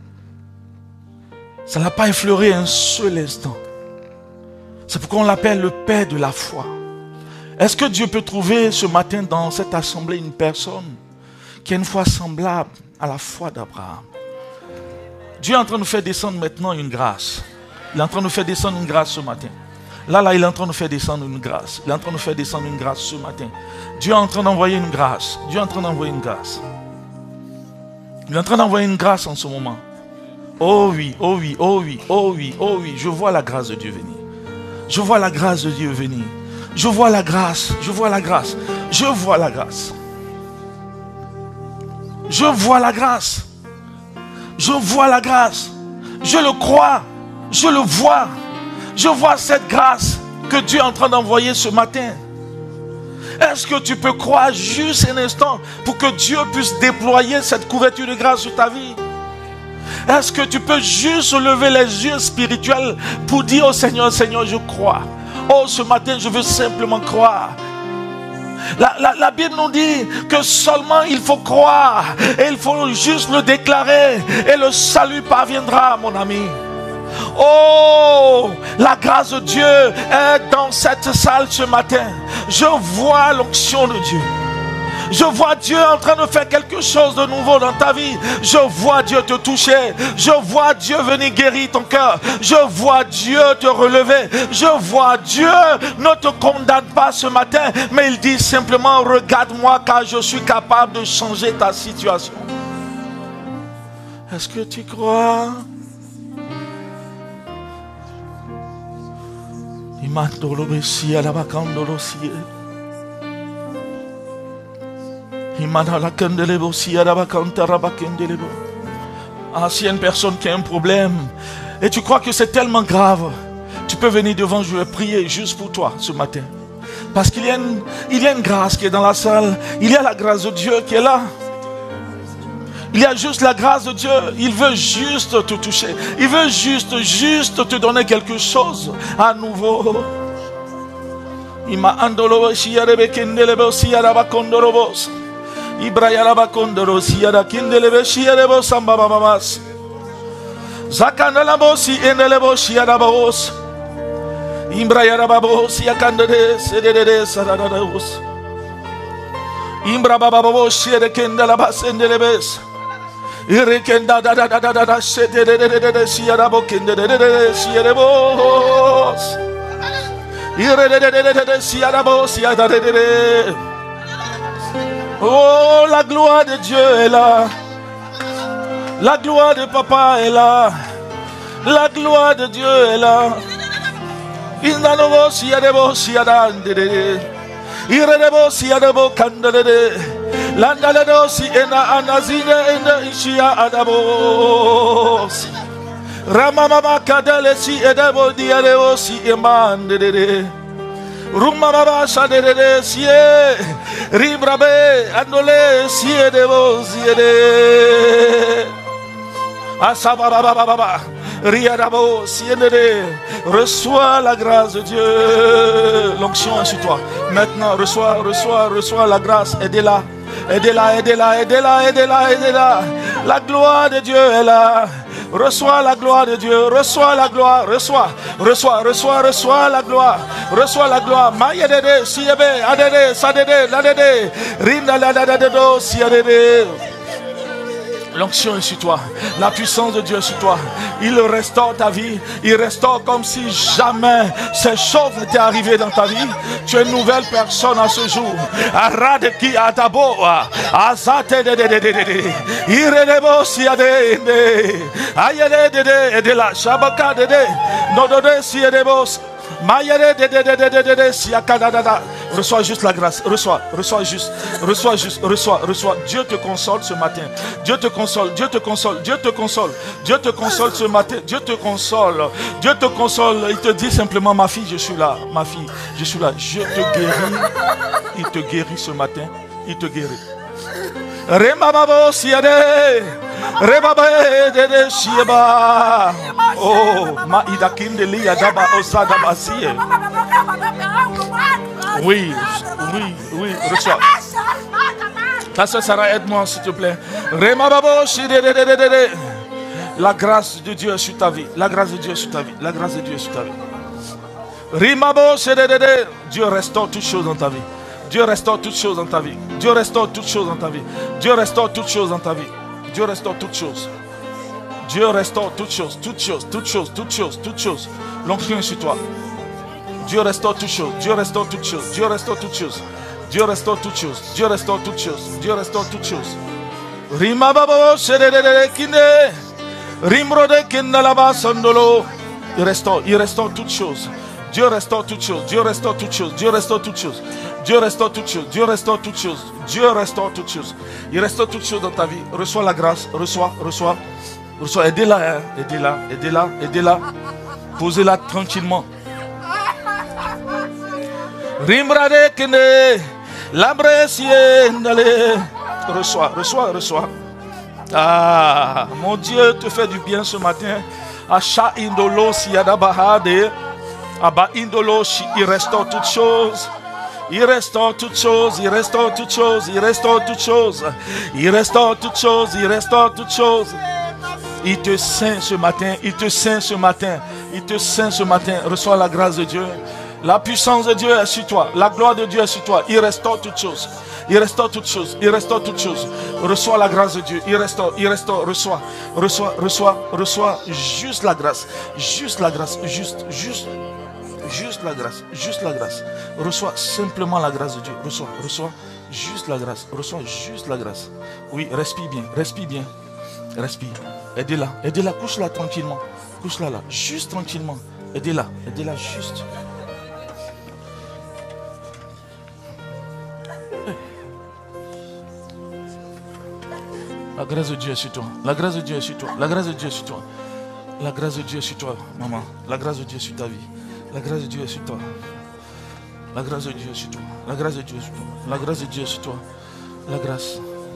Ça n'a pas effleuré un seul instant. C'est pourquoi on l'appelle le Père de la foi. Est-ce que Dieu peut trouver ce matin dans cette assemblée une personne qui a une foi semblable à la foi d'Abraham? Dieu est en train de nous faire descendre maintenant une grâce. Il est en train de nous faire descendre une grâce ce matin. Là, il est en train de nous faire descendre une grâce. Il est en train de nous faire descendre une grâce ce matin. Dieu est en train d'envoyer une grâce. Dieu est en train d'envoyer une grâce. Il est en train d'envoyer une grâce en ce moment. Oh oui. Je vois la grâce de Dieu venir. Je vois la grâce de Dieu venir. Je vois la grâce. Je vois la grâce. Je vois la grâce. Je vois la grâce. Je vois la grâce. Je le crois. Je le vois. Je vois cette grâce que Dieu est en train d'envoyer ce matin. Est-ce que tu peux croire juste un instant pour que Dieu puisse déployer cette couverture de grâce sur ta vie? Est-ce que tu peux juste lever les yeux spirituels pour dire au Seigneur, Seigneur, je crois. Oh, ce matin, je veux simplement croire. La Bible nous dit que seulement il faut croire et il faut juste le déclarer et le salut parviendra, mon ami. Oh, la grâce de Dieu est dans cette salle ce matin. Je vois l'onction de Dieu. Je vois Dieu en train de faire quelque chose de nouveau dans ta vie. Je vois Dieu te toucher. Je vois Dieu venir guérir ton cœur. Je vois Dieu te relever. Je vois Dieu ne te condamne pas ce matin, mais il dit simplement, regarde-moi car je suis capable de changer ta situation. Est-ce que tu crois? Ah, s'il y a une personne qui a un problème et tu crois que c'est tellement grave, tu peux venir devant, je vais prier juste pour toi ce matin. Parce qu'il y a une grâce qui est dans la salle. Il y a la grâce de Dieu qui est là. Il y a juste la grâce de Dieu. Il veut juste te toucher. Il veut juste te donner quelque chose à nouveau. Ima andolo shiarebe kendelebo siaraba kondorobos. Ibrayaraba kondoro siara kendelebe shiarebo sambaba mamas. Zakandalabo si endelebo shiarabos. Imbrayarababo siakandere sedede sadadados. Imbrabababo shiare kendalabas endelebes. Irekenda da da da da da da sedede siarabo kendede siarebos. Oh, la gloire de Dieu est là. La gloire de Papa est là. La gloire de Dieu est là. Indanovo siadebo siadandede. Iredebo siadebo kandede. Landaledo si ena anazine ena ishia adabos. Ramamama kadele si edebo diadeo si emandede. Rumamama shadede si e. Ribrabe andole si edebo si ede. Asababababa. Riadabo si edede. Reçois la grâce de Dieu. L'onction est sur toi. Maintenant, reçois la grâce. Aidez-la. Aidez-la. La gloire de Dieu est là. Reçois la gloire de Dieu. Reçois la gloire. Reçois la gloire. Reçois la gloire. Mayedede, siebe, adede, sadede, ladede. Rinda la dadedo, siadede. L'onction est sur toi. La puissance de Dieu est sur toi. Il restaure ta vie. Il restaure comme si jamais ces choses n'étaient arrivées dans ta vie. Tu es une nouvelle personne à ce jour. Aradeki atabo. Azate de de. Iredebo siade. Ayede de de la shabaka de de. Nodode siedebo. Reçois juste la grâce. Reçois juste. Dieu te console ce matin. Dieu te console ce matin. Dieu te console. Il te dit simplement, ma fille, je suis là. Je te guéris. Il te guérit ce matin. Il te guérit. Remababo siade. Rebabe de shieba. Oh, ma idakim de li adaba osadaba siye. Oui, reçois. Ta soeur Sarah, aide-moi s'il te plaît. Remababo shide. La grâce de Dieu est sur ta vie. La grâce de Dieu est sur ta vie. Rimabo shide. Dieu restaure toutes choses dans ta vie. Dieu restaure toutes choses dans ta vie. Dieu restaure toutes choses dans ta vie. Dieu restaure toutes choses dans ta vie. Dieu restaure toutes choses. Dieu restaure toutes choses. Toutes choses. L'onction est sur toi. Dieu restaure toutes choses. Dieu restaure toutes choses. Dieu restaure toutes choses. Dieu restaure toutes choses. Dieu restaure toutes choses. Dieu restaure toutes choses. Rimababo shedede kinde. Rimrode kindalaba sondolo. Il restaure toutes choses. Dieu restaure toutes choses. Dieu restaure toutes choses. Dieu restaure toutes choses. Dieu restaure toutes choses. Dieu restaure toutes choses. Dieu restaure toutes choses. Il restaure toutes choses dans ta vie. Reçois la grâce. Reçois. Aidez-la. Aidez-la. Posez-la tranquillement. Rimbrade kene. Lambre siendale. Reçois. Ah, mon Dieu te fait du bien ce matin. Acha indolo siadabahade. Abba indolo, il restaure toutes choses. Il restaure toutes choses. Il te saint ce matin. Reçois la grâce de Dieu. La puissance de Dieu est sur toi. La gloire de Dieu est sur toi. Il restaure toutes choses. Reçois la grâce de Dieu. Il restaure. Reçois. Juste la grâce. Juste la grâce. Reçois simplement la grâce de Dieu. Reçois juste la grâce. Oui, respire bien. Aidez-la, couche-la tranquillement. Couche-la là, juste tranquillement. Aidez-la juste. La grâce de Dieu est sur toi. La grâce de Dieu est sur toi, maman. La grâce de Dieu est sur ta vie. La grâce de Dieu est sur toi. La grâce de Dieu est sur toi. La grâce de Dieu est sur toi. La grâce de Dieu est sur toi. La grâce.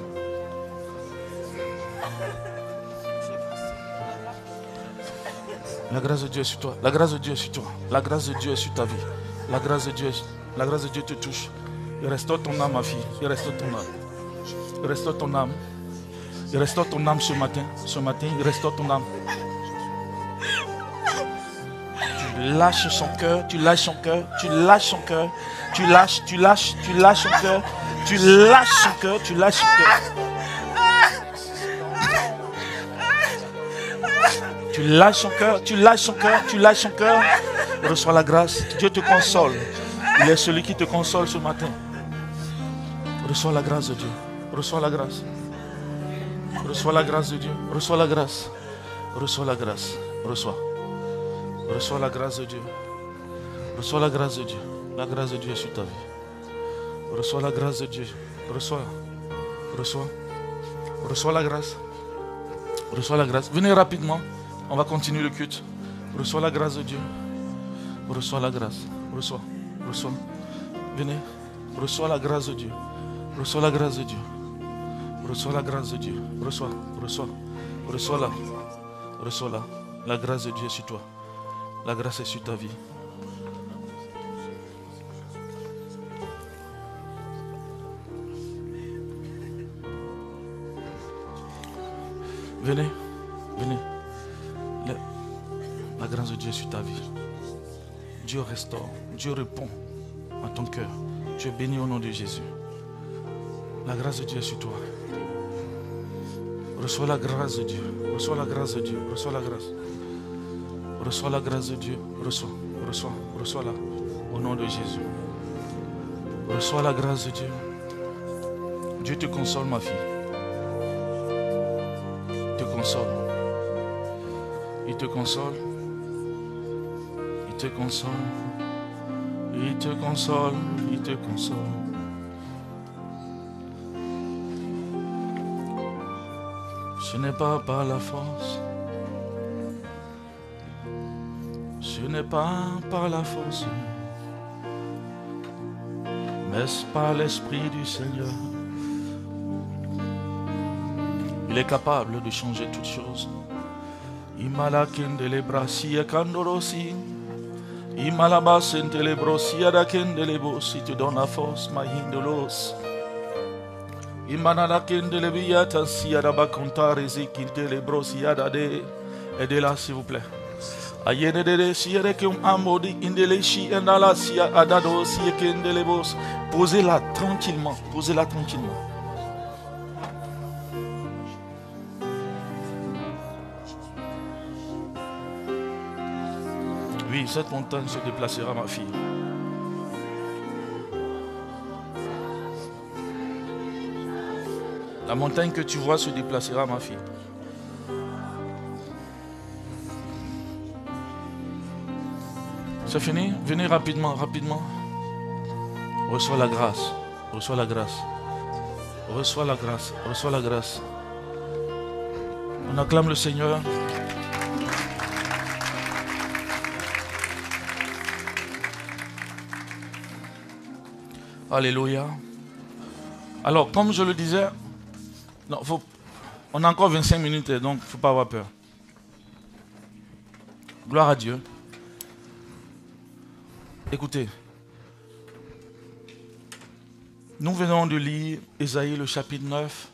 La grâce de Dieu est sur toi. La grâce de Dieu est sur toi. La grâce de Dieu est sur ta vie. La grâce de Dieu te touche. Il restaure ton âme, ma fille. Il restaure ton âme. Il restaure ton âme ce matin. Il restaure ton âme. Tu lâches son cœur. Tu lâches son cœur. Tu lâches son cœur. Reçois la grâce. Dieu te console. Il est celui qui te console ce matin. Reçois la grâce de Dieu. Reçois la grâce de Dieu. Reçois la grâce. Reçois la grâce de Dieu. La grâce de Dieu est sur ta vie. Reçois la grâce de Dieu. Reçois la grâce. Venez rapidement. On va continuer le culte. Reçois la grâce de Dieu. Reçois la grâce. Reçois. Venez. Reçois la grâce de Dieu. Reçois la grâce de Dieu. Reçois la grâce de Dieu. Reçois. Reçois-la. Reçois-la. La grâce de Dieu est sur toi. La grâce est sur ta vie. Venez. La grâce de Dieu est sur ta vie. Dieu restaure. Dieu répond à ton cœur. Tu es béni au nom de Jésus. La grâce de Dieu est sur toi. Reçois la grâce de Dieu. Reçois la grâce de Dieu. Reçois la grâce. Reçois la grâce de Dieu. Reçois-la. Au nom de Jésus. Reçois la grâce de Dieu. Dieu te console, ma fille. Il te console. Il te console. Il te console. Il te console. Il te console. Ce n'est pas par la force. Ce n'est pas par la force. Mais c'est par l'Esprit du Seigneur. Il est capable de changer toutes choses. Imalakendele brasia kandorosi. Imalabasentele brosia da kendele bosi. Te donne la force, ma hindolos. Imanalakendele biyata siada bakontare zikintele brosia da de. Aidez-la s'il vous plaît. Ayenedele siere ke amodi indele shi endala sia adado sie kendele bos. Posez-la tranquillement. Posez-la tranquillement. Oui, cette montagne se déplacera, ma fille. La montagne que tu vois se déplacera, ma fille. C'est fini? Venez rapidement. Reçois la grâce. Reçois la grâce. On acclame le Seigneur. Alléluia. Alors, comme je le disais, on a encore 25 minutes, donc il ne faut pas avoir peur. Gloire à Dieu. Écoutez, nous venons de lire Ésaïe le chapitre 9.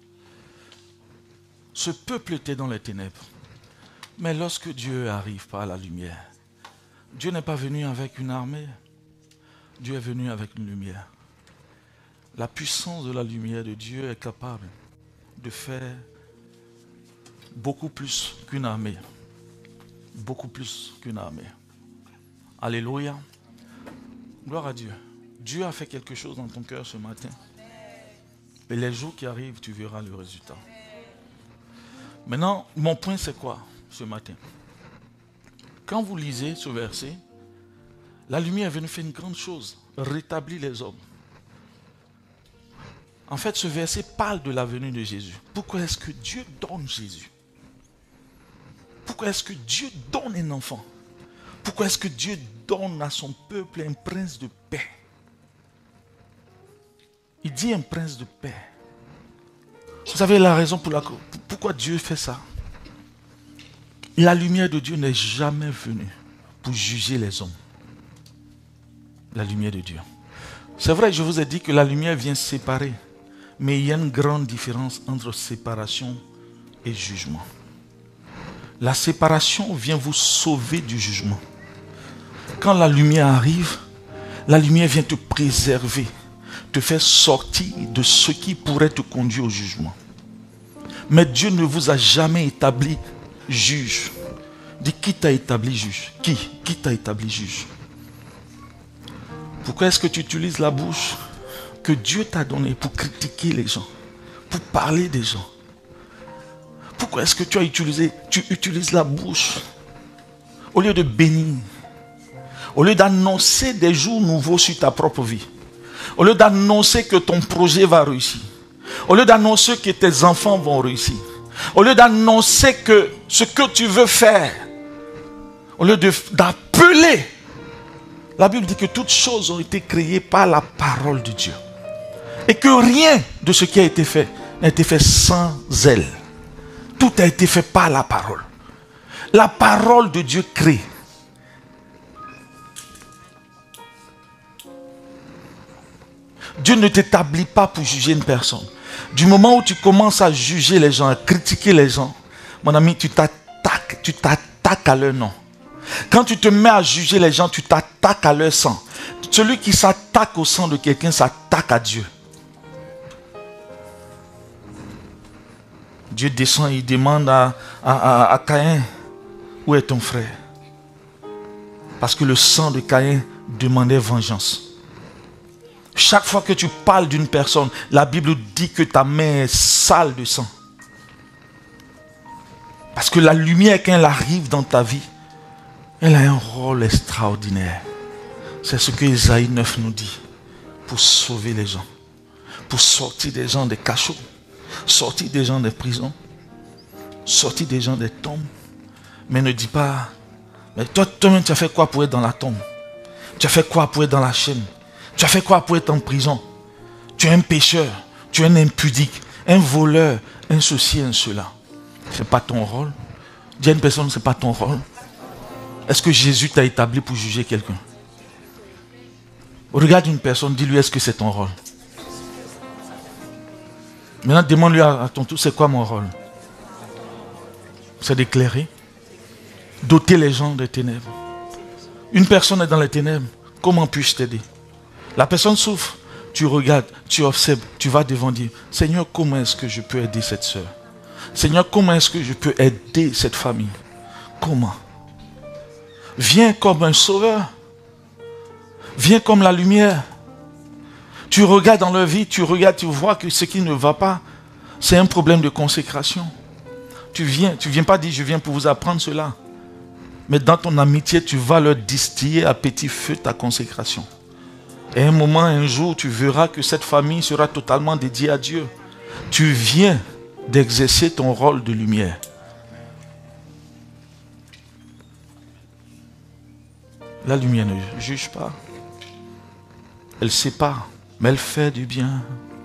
Ce peuple était dans les ténèbres. Mais lorsque Dieu arrive par la lumière, Dieu n'est pas venu avec une armée. Dieu est venu avec une lumière. La puissance de la lumière de Dieu est capable de faire beaucoup plus qu'une armée. Beaucoup plus qu'une armée. Alléluia. Gloire à Dieu. Dieu a fait quelque chose dans ton cœur ce matin. Et les jours qui arrivent, tu verras le résultat. Maintenant, mon point c'est quoi ce matin? Quand vous lisez ce verset, la lumière est venue faire une grande chose, rétablir les hommes. En fait, ce verset parle de la venue de Jésus. Pourquoi est-ce que Dieu donne Jésus? Pourquoi est-ce que Dieu donne un enfant? Pourquoi est-ce que Dieu donne à son peuple un prince de paix? Il dit un prince de paix. Vous savez la raison pourquoi Dieu fait ça? La lumière de Dieu n'est jamais venue pour juger les hommes. La lumière de Dieu. C'est vrai, je vous ai dit que la lumière vient séparer. Mais il y a une grande différence entre séparation et jugement. La séparation vient vous sauver du jugement. Quand la lumière arrive, la lumière vient te préserver, te faire sortir de ce qui pourrait te conduire au jugement. Mais Dieu ne vous a jamais établi juge. Dis, qui t'a établi juge? Qui t'a établi juge? Pourquoi est-ce que tu utilises la bouche que Dieu t'a donnée pour critiquer les gens, pour parler des gens? Pourquoi est-ce que tu utilises la bouche au lieu de bénir, au lieu d'annoncer des jours nouveaux sur ta propre vie, au lieu d'annoncer que ton projet va réussir, au lieu d'annoncer que tes enfants vont réussir, Au lieu d'annoncer que ce que tu veux faire, au lieu d'appeler, la Bible dit que toutes choses ont été créées par la parole de Dieu. Et que rien de ce qui a été fait n'a été fait sans elle. Tout a été fait par la parole. La parole de Dieu crée. Dieu ne t'établit pas pour juger une personne. Du moment où tu commences à juger les gens, à critiquer les gens, mon ami, tu t'attaques à leur nom. Quand tu te mets à juger les gens, tu t'attaques à leur sang. Celui qui s'attaque au sang de quelqu'un s'attaque à Dieu. Dieu descend et il demande à Caïn, où est ton frère? Parce que le sang de Caïn demandait vengeance. Chaque fois que tu parles d'une personne, la Bible dit que ta main est sale de sang. Parce que la lumière, quand elle arrive dans ta vie, elle a un rôle extraordinaire. C'est ce que Ésaïe 9 nous dit. Pour sauver les gens. Pour sortir des gens des cachots. Sortir des gens des prisons. Sortir des gens des tombes. Mais ne dis pas, mais toi-même tu as fait quoi pour être dans la tombe? Tu as fait quoi pour être dans la chaîne? Tu as fait quoi pour être en prison? Tu es un pécheur, tu es un impudique, un voleur, un ceci, un cela. Ce n'est pas ton rôle. Dis à une personne, ce n'est pas ton rôle. Est-ce que Jésus t'a établi pour juger quelqu'un? Regarde une personne, dis-lui, est-ce que c'est ton rôle? Maintenant, demande-lui à ton tour, c'est quoi mon rôle? C'est d'éclairer, d'ôter les gens des ténèbres. Une personne est dans les ténèbres, comment puis-je t'aider? La personne souffre, tu regardes, tu observes, tu vas devant Dieu. Seigneur, comment est-ce que je peux aider cette soeur? Seigneur, comment est-ce que je peux aider cette famille? Comment? Viens comme un sauveur. Viens comme la lumière. Tu regardes dans leur vie, tu regardes, tu vois que ce qui ne va pas, c'est un problème de consécration. Tu viens pas dire je viens pour vous apprendre cela. Mais dans ton amitié, tu vas leur distiller à petit feu ta consécration. Et un moment, un jour, tu verras que cette famille sera totalement dédiée à Dieu. Tu viens d'exercer ton rôle de lumière. La lumière ne juge pas. Elle sépare, mais elle fait du bien.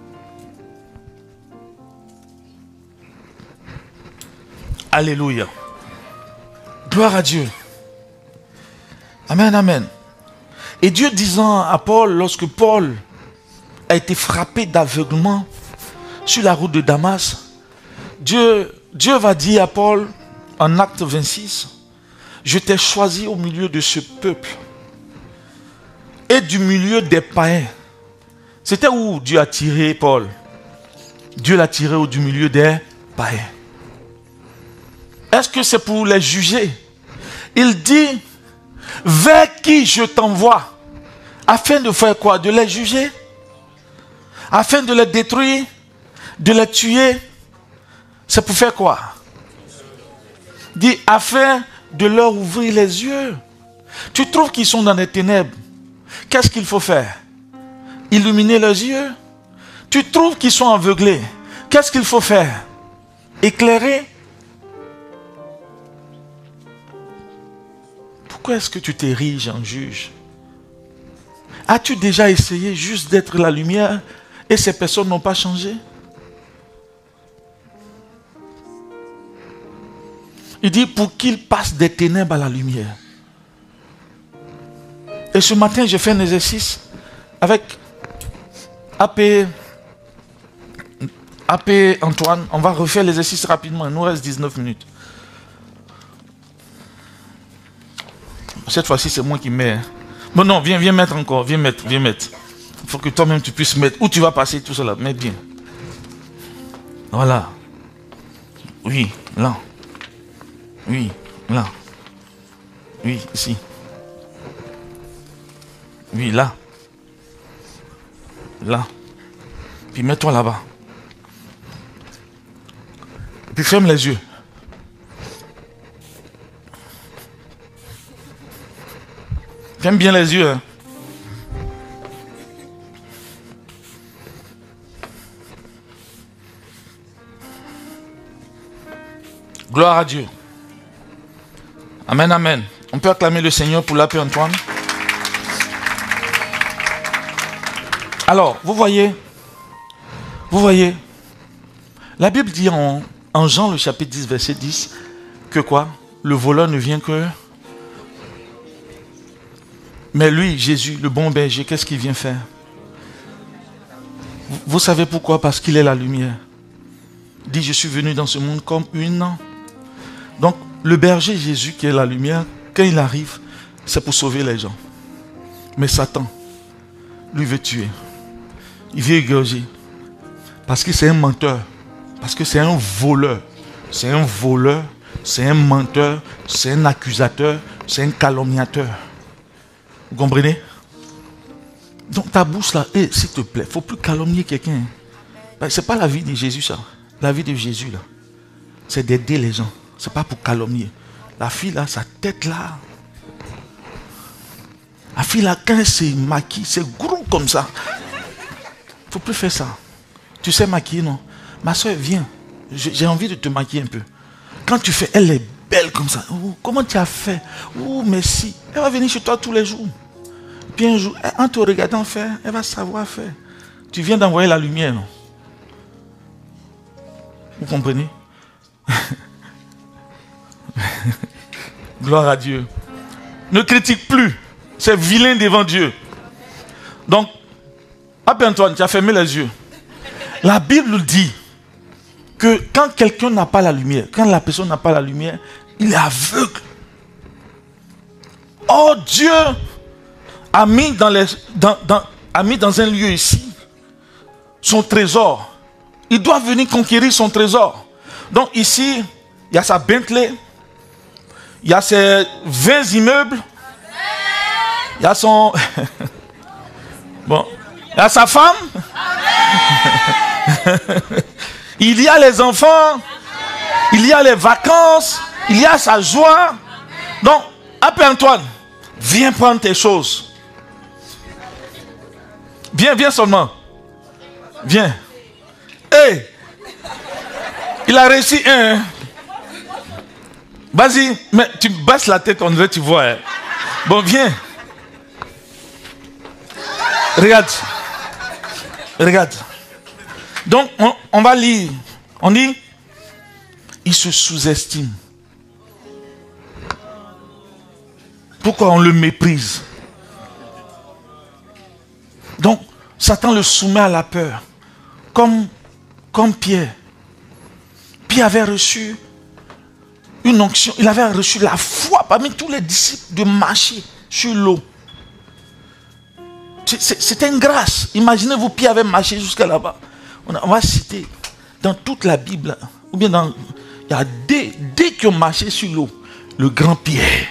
Alléluia. Gloire à Dieu. Amen, amen. Et Dieu disant à Paul, lorsque Paul a été frappé d'aveuglement sur la route de Damas, Dieu va dire à Paul, en acte 26, je t'ai choisi au milieu de ce peuple et du milieu des païens. C'était où Dieu a tiré Paul? Dieu l'a tiré du milieu des païens. Est-ce que c'est pour les juger? Il dit, vers qui je t'envoie? Afin de faire quoi? De les juger? Afin de les détruire? De les tuer? C'est pour faire quoi? Dit, afin de leur ouvrir les yeux. Tu trouves qu'ils sont dans les ténèbres. Qu'est-ce qu'il faut faire? Illuminer leurs yeux. Tu trouves qu'ils sont aveuglés. Qu'est-ce qu'il faut faire? Éclairer. Pourquoi est-ce que tu t'ériges en juge? As-tu déjà essayé juste d'être la lumière et ces personnes n'ont pas changé? Il dit pour qu'ils passent des ténèbres à la lumière. Et ce matin, j'ai fait un exercice avec AP Antoine. On va refaire l'exercice rapidement. Il nous reste 19 minutes. Cette fois-ci, c'est moi qui mets. Bon, non, viens mettre encore. Viens mettre. Il faut que toi-même tu puisses mettre. Où tu vas passer tout cela? Mets bien. Voilà. Oui, là. Oui, là. Oui, ici. Oui, là. Là. Puis mets-toi là-bas. Puis ferme les yeux. Ferme bien les yeux. Hein. Gloire à Dieu. Amen, amen. On peut acclamer le Seigneur pour la paix, Antoine. Alors, vous voyez, la Bible dit en Jean le chapitre 10, verset 10, que quoi? Le voleur ne vient que... Mais lui, Jésus, le bon berger, qu'est-ce qu'il vient faire? Vous savez pourquoi? Parce qu'il est la lumière. Il dit, je suis venu dans ce monde comme une... Donc, le berger Jésus qui est la lumière, quand il arrive, c'est pour sauver les gens. Mais Satan, lui veut tuer. Il veut égorger. Parce que c'est un menteur. Parce que c'est un voleur. C'est un voleur. C'est un menteur. C'est un accusateur. C'est un calomniateur. Vous comprenez? Donc ta bouche là, s'il te plaît, il ne faut plus calomnier quelqu'un. Ce n'est pas la vie de Jésus ça. La vie de Jésus là, c'est d'aider les gens. Ce n'est pas pour calomnier. La fille là, sa tête là. La fille là, quand elle se maquille, c'est gros comme ça. Il ne faut plus faire ça. Tu sais maquiller, non? Ma soeur, viens. J'ai envie de te maquiller un peu. Quand tu fais, elle est belle comme ça. Oh, comment tu as fait? Oh, merci. Elle va venir chez toi tous les jours. Puis un jour, en te regardant faire, elle va savoir faire. Tu viens d'envoyer la lumière, non? Vous comprenez? Gloire à Dieu. Ne critique plus. C'est vilain devant Dieu. Donc, Antoine, tu as fermé les yeux. La Bible dit que quand quelqu'un n'a pas la lumière, quand la personne n'a pas la lumière, il est aveugle. Oh, Dieu a mis dans un lieu ici son trésor. Il doit venir conquérir son trésor. Donc ici, il y a sa Bentley, il y a ses 20 immeubles, il y a son... bon, il y a sa femme, il y a les enfants, il y a les vacances, il y a sa joie. Donc, appelle Antoine, viens prendre tes choses. Viens seulement. Viens. Hey, il a réussi un. Vas-y, mais tu baisses la tête, on dirait tu vois. Hein. Bon, viens. Regarde. Regarde. Donc, on va lire. On dit, il se sous-estime. Pourquoi on le méprise? Donc, Satan le soumet à la peur. Comme Pierre. Pierre avait reçu une onction. Il avait reçu la foi parmi tous les disciples de marcher sur l'eau. C'était une grâce. Imaginez-vous, Pierre avait marché jusqu'à là-bas. On va citer dans toute la Bible, ou bien il y a des qui ont marché sur l'eau. Le grand Pierre.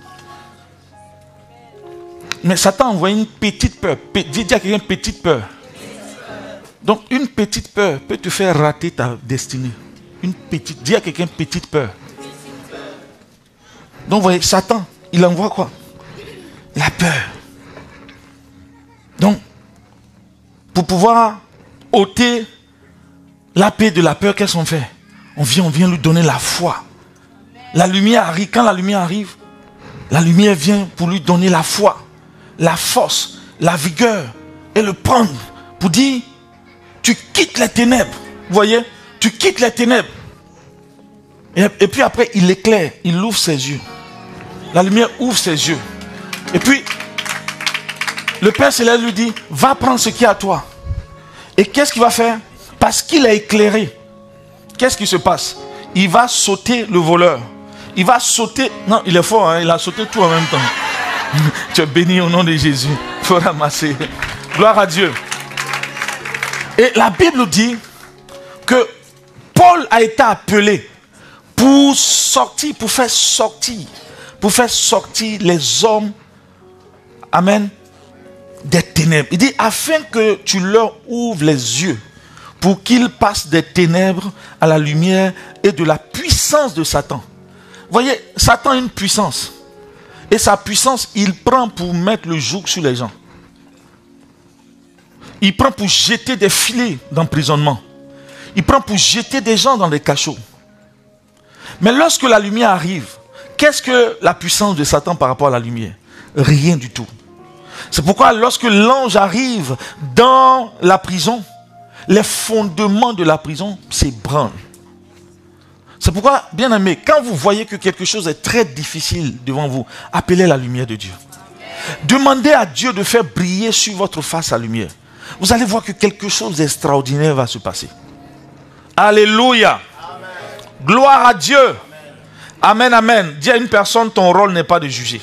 Mais Satan a envoyé une petite peur. Dis à quelqu'un petite peur. Donc une petite peur peut te faire rater ta destinée. Dis à quelqu'un petite peur. Donc vous voyez, Satan, il envoie quoi? La peur. Donc, pour pouvoir ôter la paix de la peur, qu'est-ce qu'on fait? On vient lui donner la foi. La lumière arrive. Quand la lumière arrive, la lumière vient pour lui donner la foi, la force, la vigueur, et le prendre pour dire, tu quittes les ténèbres. Vous voyez? Tu quittes les ténèbres. Et puis après, il éclaire, il ouvre ses yeux. La lumière ouvre ses yeux. Et puis, le Père Céleste lui dit, va prendre ce qui est à toi. Et qu'est-ce qu'il va faire? Parce qu'il a éclairé. Qu'est-ce qui se passe? Il va sauter le voleur. Il va sauter... Non, il est fort, hein? Il a sauté tout en même temps. Tu es béni au nom de Jésus. Il faut ramasser. Gloire à Dieu. Et la Bible dit que Paul a été appelé pour sortir, pour faire sortir les hommes, amen, des ténèbres. Il dit, afin que tu leur ouvres les yeux, pour qu'ils passent des ténèbres à la lumière et de la puissance de Satan. Vous voyez, Satan a une puissance. Et sa puissance, il prend pour mettre le joug sur les gens. Il prend pour jeter des filets d'emprisonnement. Il prend pour jeter des gens dans des cachots. Mais lorsque la lumière arrive, qu'est-ce que la puissance de Satan par rapport à la lumière? Rien du tout. C'est pourquoi lorsque l'ange arrive dans la prison, les fondements de la prison s'ébranlent. C'est pourquoi, bien aimé, quand vous voyez que quelque chose est très difficile devant vous, appelez la lumière de Dieu. Demandez à Dieu de faire briller sur votre face sa lumière. Vous allez voir que quelque chose d'extraordinaire va se passer. Alléluia. Amen. Gloire à Dieu. Amen, amen. Dis à une personne, ton rôle n'est pas de juger.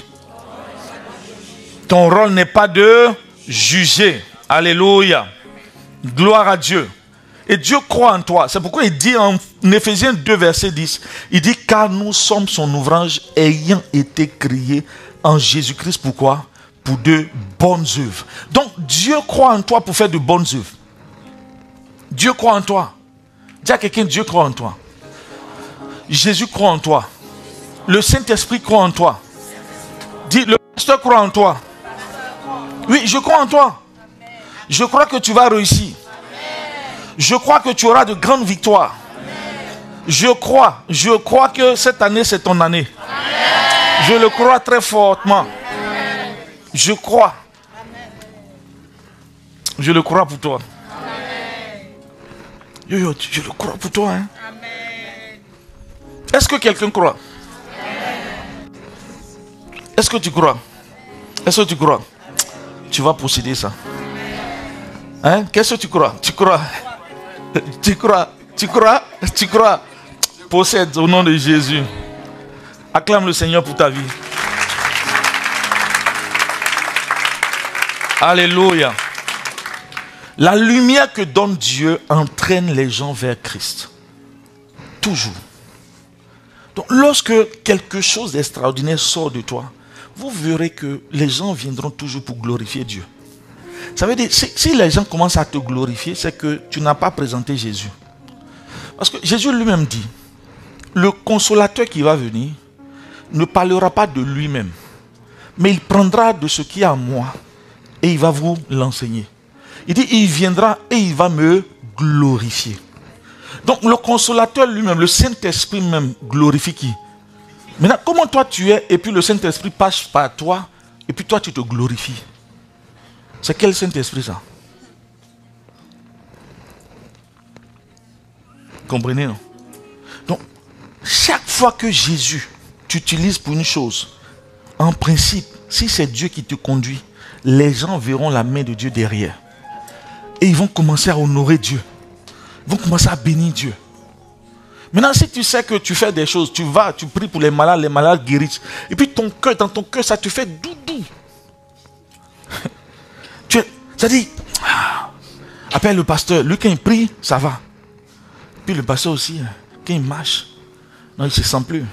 Ton rôle n'est pas de juger. Alléluia. Gloire à Dieu. Et Dieu croit en toi. C'est pourquoi il dit en Éphésiens 2, verset 10, il dit, car nous sommes son ouvrage ayant été créés en Jésus-Christ. Pourquoi? Pour de bonnes œuvres. Donc Dieu croit en toi pour faire de bonnes œuvres. Dieu croit en toi. Dis à quelqu'un, Dieu croit en toi. Jésus croit en toi. Le Saint-Esprit croit en toi. Dis, le pasteur croit en toi. Oui, je crois en toi. Je crois que tu vas réussir. Je crois que tu auras de grandes victoires. Je crois que cette année c'est ton année. Je le crois très fortement. Je crois. Je le crois pour toi. Je le crois pour toi. Hein? Est-ce que quelqu'un croit? Est-ce que tu crois? Est-ce que tu crois? Tu vas posséder ça. Hein? Qu'est-ce que tu crois? Tu crois? Tu crois? Tu crois? Tu crois? Possède au nom de Jésus. Acclame le Seigneur pour ta vie. Alléluia. La lumière que donne Dieu entraîne les gens vers Christ. Toujours. Donc lorsque quelque chose d'extraordinaire sort de toi, vous verrez que les gens viendront toujours pour glorifier Dieu. Ça veut dire, si les gens commencent à te glorifier, c'est que tu n'as pas présenté Jésus. Parce que Jésus lui-même dit, le consolateur qui va venir ne parlera pas de lui-même, mais il prendra de ce qui est à moi et il va vous l'enseigner. Il dit, il viendra et il va me glorifier. Donc le consolateur lui-même, le Saint-Esprit même, glorifie qui? Maintenant, comment toi tu es et puis le Saint-Esprit passe par toi et puis toi tu te glorifies? C'est quel Saint-Esprit ça? Comprenez, non? Donc, chaque fois que Jésus t'utilise pour une chose, en principe, si c'est Dieu qui te conduit, les gens verront la main de Dieu derrière. Et ils vont commencer à honorer Dieu. Ils vont commencer à bénir Dieu. Maintenant, si tu sais que tu fais des choses, tu vas, tu pries pour les malades guérissent. Et puis ton cœur, dans ton cœur, ça te fait doudou. Ça dit, appelle le pasteur. Lui, quand il prie, ça va. Puis le pasteur aussi, quand il marche, non, il ne se sent plus.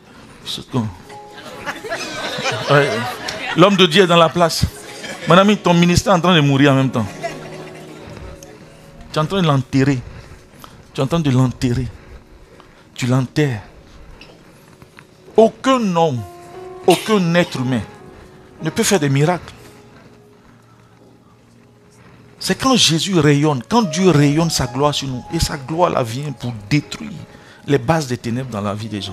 Ouais. L'homme de Dieu est dans la place. Mon ami, ton ministère est en train de mourir en même temps. Tu es en train de l'enterrer. Tu es en train de l'enterrer. Tu l'enterres. Aucun homme, aucun être humain ne peut faire des miracles. C'est quand Jésus rayonne, quand Dieu rayonne sa gloire sur nous, et sa gloire là vient pour détruire les bases des ténèbres dans la vie des gens.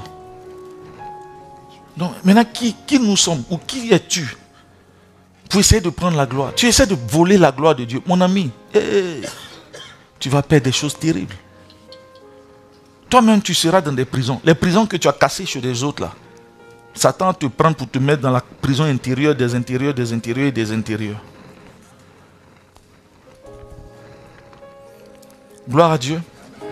Donc maintenant, qui nous sommes ou qui es-tu pour essayer de prendre la gloire? Tu essaies de voler la gloire de Dieu. Mon ami, tu vas perdre des choses terribles. Toi-même, tu seras dans des prisons. Les prisons que tu as cassées chez les autres là. Satan te prend pour te mettre dans la prison intérieure, des intérieurs, des intérieurs et des intérieurs. Gloire à Dieu.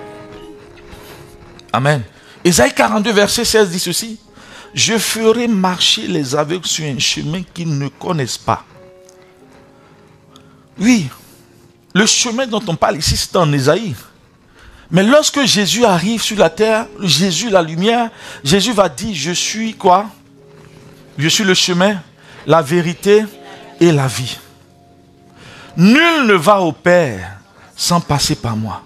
Amen. Ésaïe 42, verset 16 dit ceci. Je ferai marcher les aveugles sur un chemin qu'ils ne connaissent pas. Oui, le chemin dont on parle ici, c'est en Ésaïe. Mais lorsque Jésus arrive sur la terre, Jésus, la lumière, Jésus va dire, je suis quoi? Je suis le chemin, la vérité et la vie. Nul ne va au Père sans passer par moi.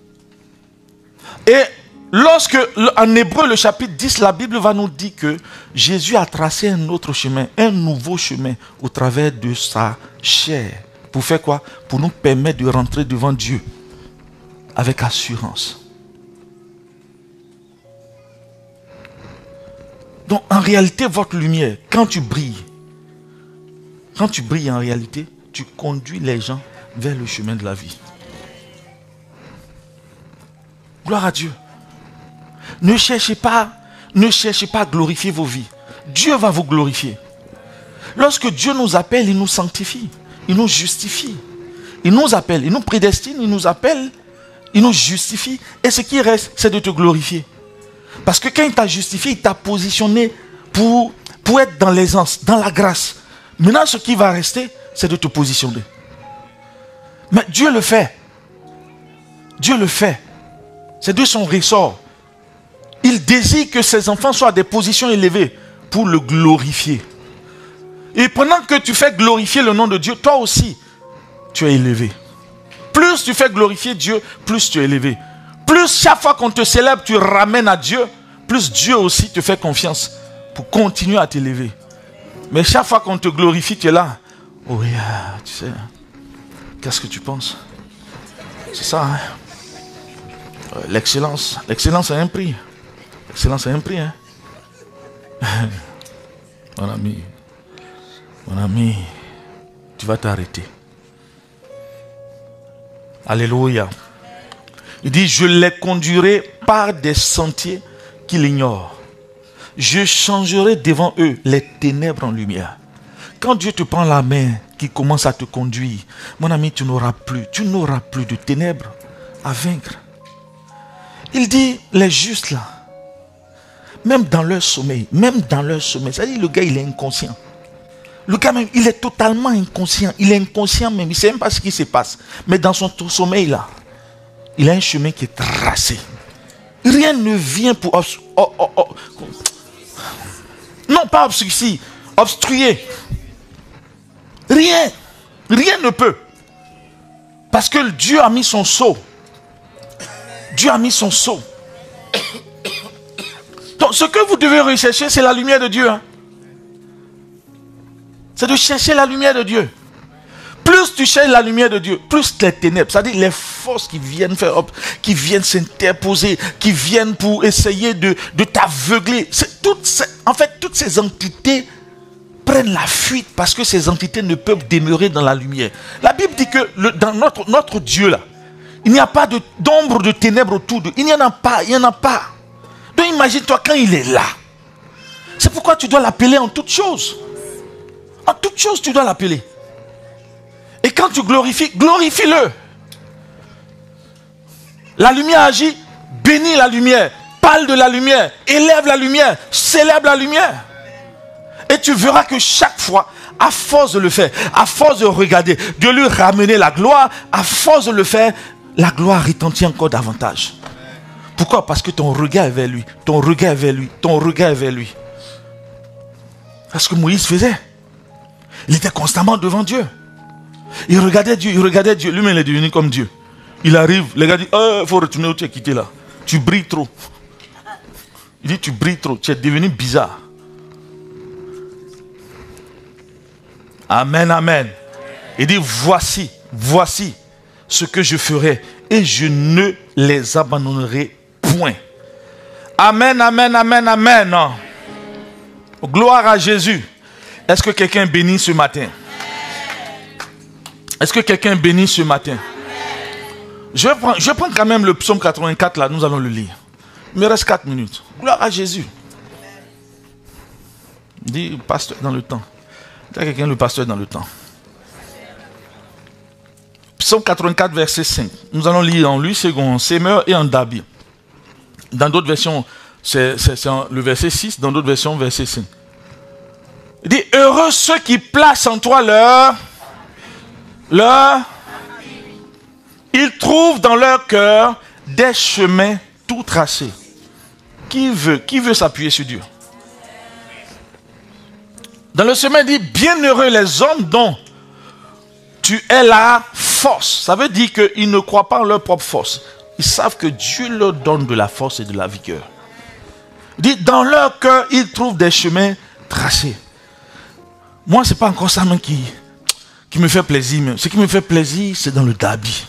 Et lorsque, en Hébreu, le chapitre 10, la Bible va nous dire que Jésus a tracé un autre chemin, un nouveau chemin au travers de sa chair. Pour faire quoi? Pour nous permettre de rentrer devant Dieu avec assurance. Donc en réalité, votre lumière, quand tu brilles en réalité, tu conduis les gens vers le chemin de la vie. Gloire à Dieu. Ne cherchez pas à glorifier vos vies. Dieu va vous glorifier. Lorsque Dieu nous appelle, il nous sanctifie, il nous justifie. Il nous appelle, il nous prédestine, il nous appelle, il nous justifie. Et ce qui reste, c'est de te glorifier. Parce que quand il t'a justifié, il t'a positionné pour être dans l'aisance, dans la grâce. Maintenant, ce qui va rester, c'est de te positionner. Mais Dieu le fait. Dieu le fait. C'est de son ressort. Il désire que ses enfants soient à des positions élevées pour le glorifier. Et pendant que tu fais glorifier le nom de Dieu, toi aussi, tu es élevé. Plus tu fais glorifier Dieu, plus tu es élevé. Plus chaque fois qu'on te célèbre, tu ramènes à Dieu, plus Dieu aussi te fait confiance pour continuer à t'élever. Mais chaque fois qu'on te glorifie, tu es là. Oh oui, tu sais, qu'est-ce que tu penses? C'est ça, hein? L'excellence a un prix. L'excellence a un prix, hein? Mon ami, tu vas t'arrêter. Alléluia. Il dit, je les conduirai par des sentiers qu'ils ignorent. Je changerai devant eux les ténèbres en lumière. Quand Dieu te prend la main, qui commence à te conduire, mon ami, tu n'auras plus de ténèbres à vaincre. Il dit, les justes là, même dans leur sommeil, c'est-à-dire le gars il est inconscient. Le gars même, il est totalement inconscient. Il est inconscient même, il ne sait même pas ce qui se passe. Mais dans son sommeil là, il a un chemin qui est tracé. Rien ne vient pour non pas obstruer. Rien ne peut. Parce que Dieu a mis son sceau. Dieu a mis son sceau. Donc ce que vous devez rechercher, c'est la lumière de Dieu. Hein. C'est de chercher la lumière de Dieu. Plus tu cherches la lumière de Dieu, plus les ténèbres, c'est-à-dire les forces qui viennent qui viennent s'interposer, qui viennent pour essayer de t'aveugler. Toutes ces entités prennent la fuite parce que ces entités ne peuvent demeurer dans la lumière. La Bible dit que dans notre Dieu là, il n'y a pas d'ombre de ténèbres autour de. Il n'y en a pas. Donc imagine-toi quand il est là. C'est pourquoi tu dois l'appeler en toutes choses. En toutes choses, tu dois l'appeler. Et quand tu glorifies, glorifie-le. La lumière agit, bénis la lumière, parle de la lumière, élève la lumière, célèbre la lumière. Et tu verras que chaque fois, à force de le faire, à force de regarder, de lui ramener la gloire, à force de le faire, la gloire retentit encore davantage. Pourquoi? Parce que ton regard est vers lui, ton regard est vers lui, ton regard est vers lui. C'est ce que Moïse faisait. Il était constamment devant Dieu. Il regardait Dieu. Lui-même, il est devenu comme Dieu. Il arrive, les gars disent, il faut retourner où tu es quitté là. Tu brilles trop. Il dit, tu brilles trop, tu es devenu bizarre. Amen, amen. Il dit, voici ce que je ferai et je ne les abandonnerai point. Amen, amen, amen, amen. Gloire à Jésus. Est-ce que quelqu'un bénit ce matin? Est-ce que quelqu'un bénit ce matin? Je prends quand même le psaume 84 là, nous allons le lire. Il me reste 4 minutes. Gloire à Jésus. Dis pasteur dans le temps. Dis à quelqu'un le pasteur dans le temps. Psaume 84 verset 5. Nous allons lire en lui second, en Semeur et en Dabi. Dans d'autres versions, c'est le verset 6, dans d'autres versions, verset 5. Il dit, heureux ceux qui placent en toi ils trouvent dans leur cœur des chemins tout tracés. Qui veut s'appuyer sur Dieu? Dans le chemin, il dit, bienheureux les hommes dont tu es la force. Ça veut dire qu'ils ne croient pas en leur propre force. Ils savent que Dieu leur donne de la force et de la vigueur. Il dit, dans leur cœur, ils trouvent des chemins tracés. Moi, ce n'est pas encore ça même qui me fait plaisir. Même. Ce qui me fait plaisir, c'est dans le Dabi.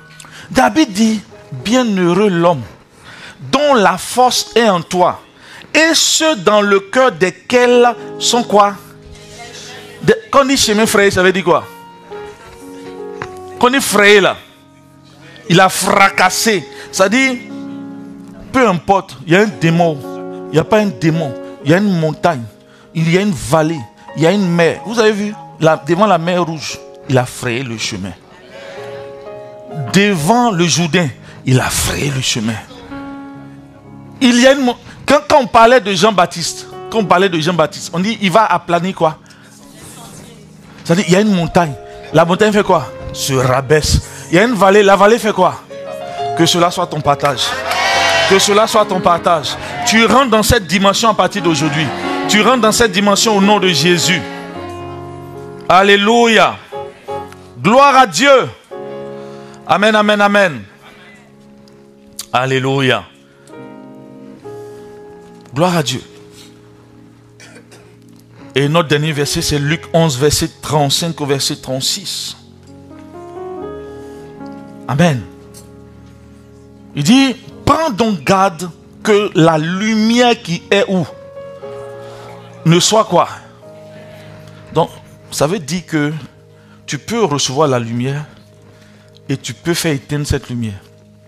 David dit, bienheureux l'homme dont la force est en toi Et ceux dans le cœur desquels sont quoi? Quand on dit chemin frayé, ça veut dire quoi? Quand on dit frayé là, il a fracassé. Ça dit, peu importe, il y a un démon, il n'y a pas un démon, il y a une montagne, il y a une vallée, il y a une mer. Vous avez vu, devant la mer Rouge, il a frayé le chemin. Devant le Jourdain, il a frayé le chemin. Il y a une... Quand on parlait de Jean-Baptiste, on dit il va aplanir quoi? C'est-à-dire il y a une montagne. La montagne fait quoi? Se rabaisse. Il y a une vallée. La vallée fait quoi? Que cela soit ton partage. Que cela soit ton partage. Tu rentres dans cette dimension à partir d'aujourd'hui. Tu rentres dans cette dimension au nom de Jésus. Alléluia. Gloire à Dieu. Amen, amen, amen. Alléluia. Gloire à Dieu. Et notre dernier verset, c'est Luc 11, verset 35 au verset 36. Amen. Il dit, prends donc garde que la lumière qui est où ne soit quoi? Donc, ça veut dire que tu peux recevoir la lumière et tu peux faire éteindre cette lumière.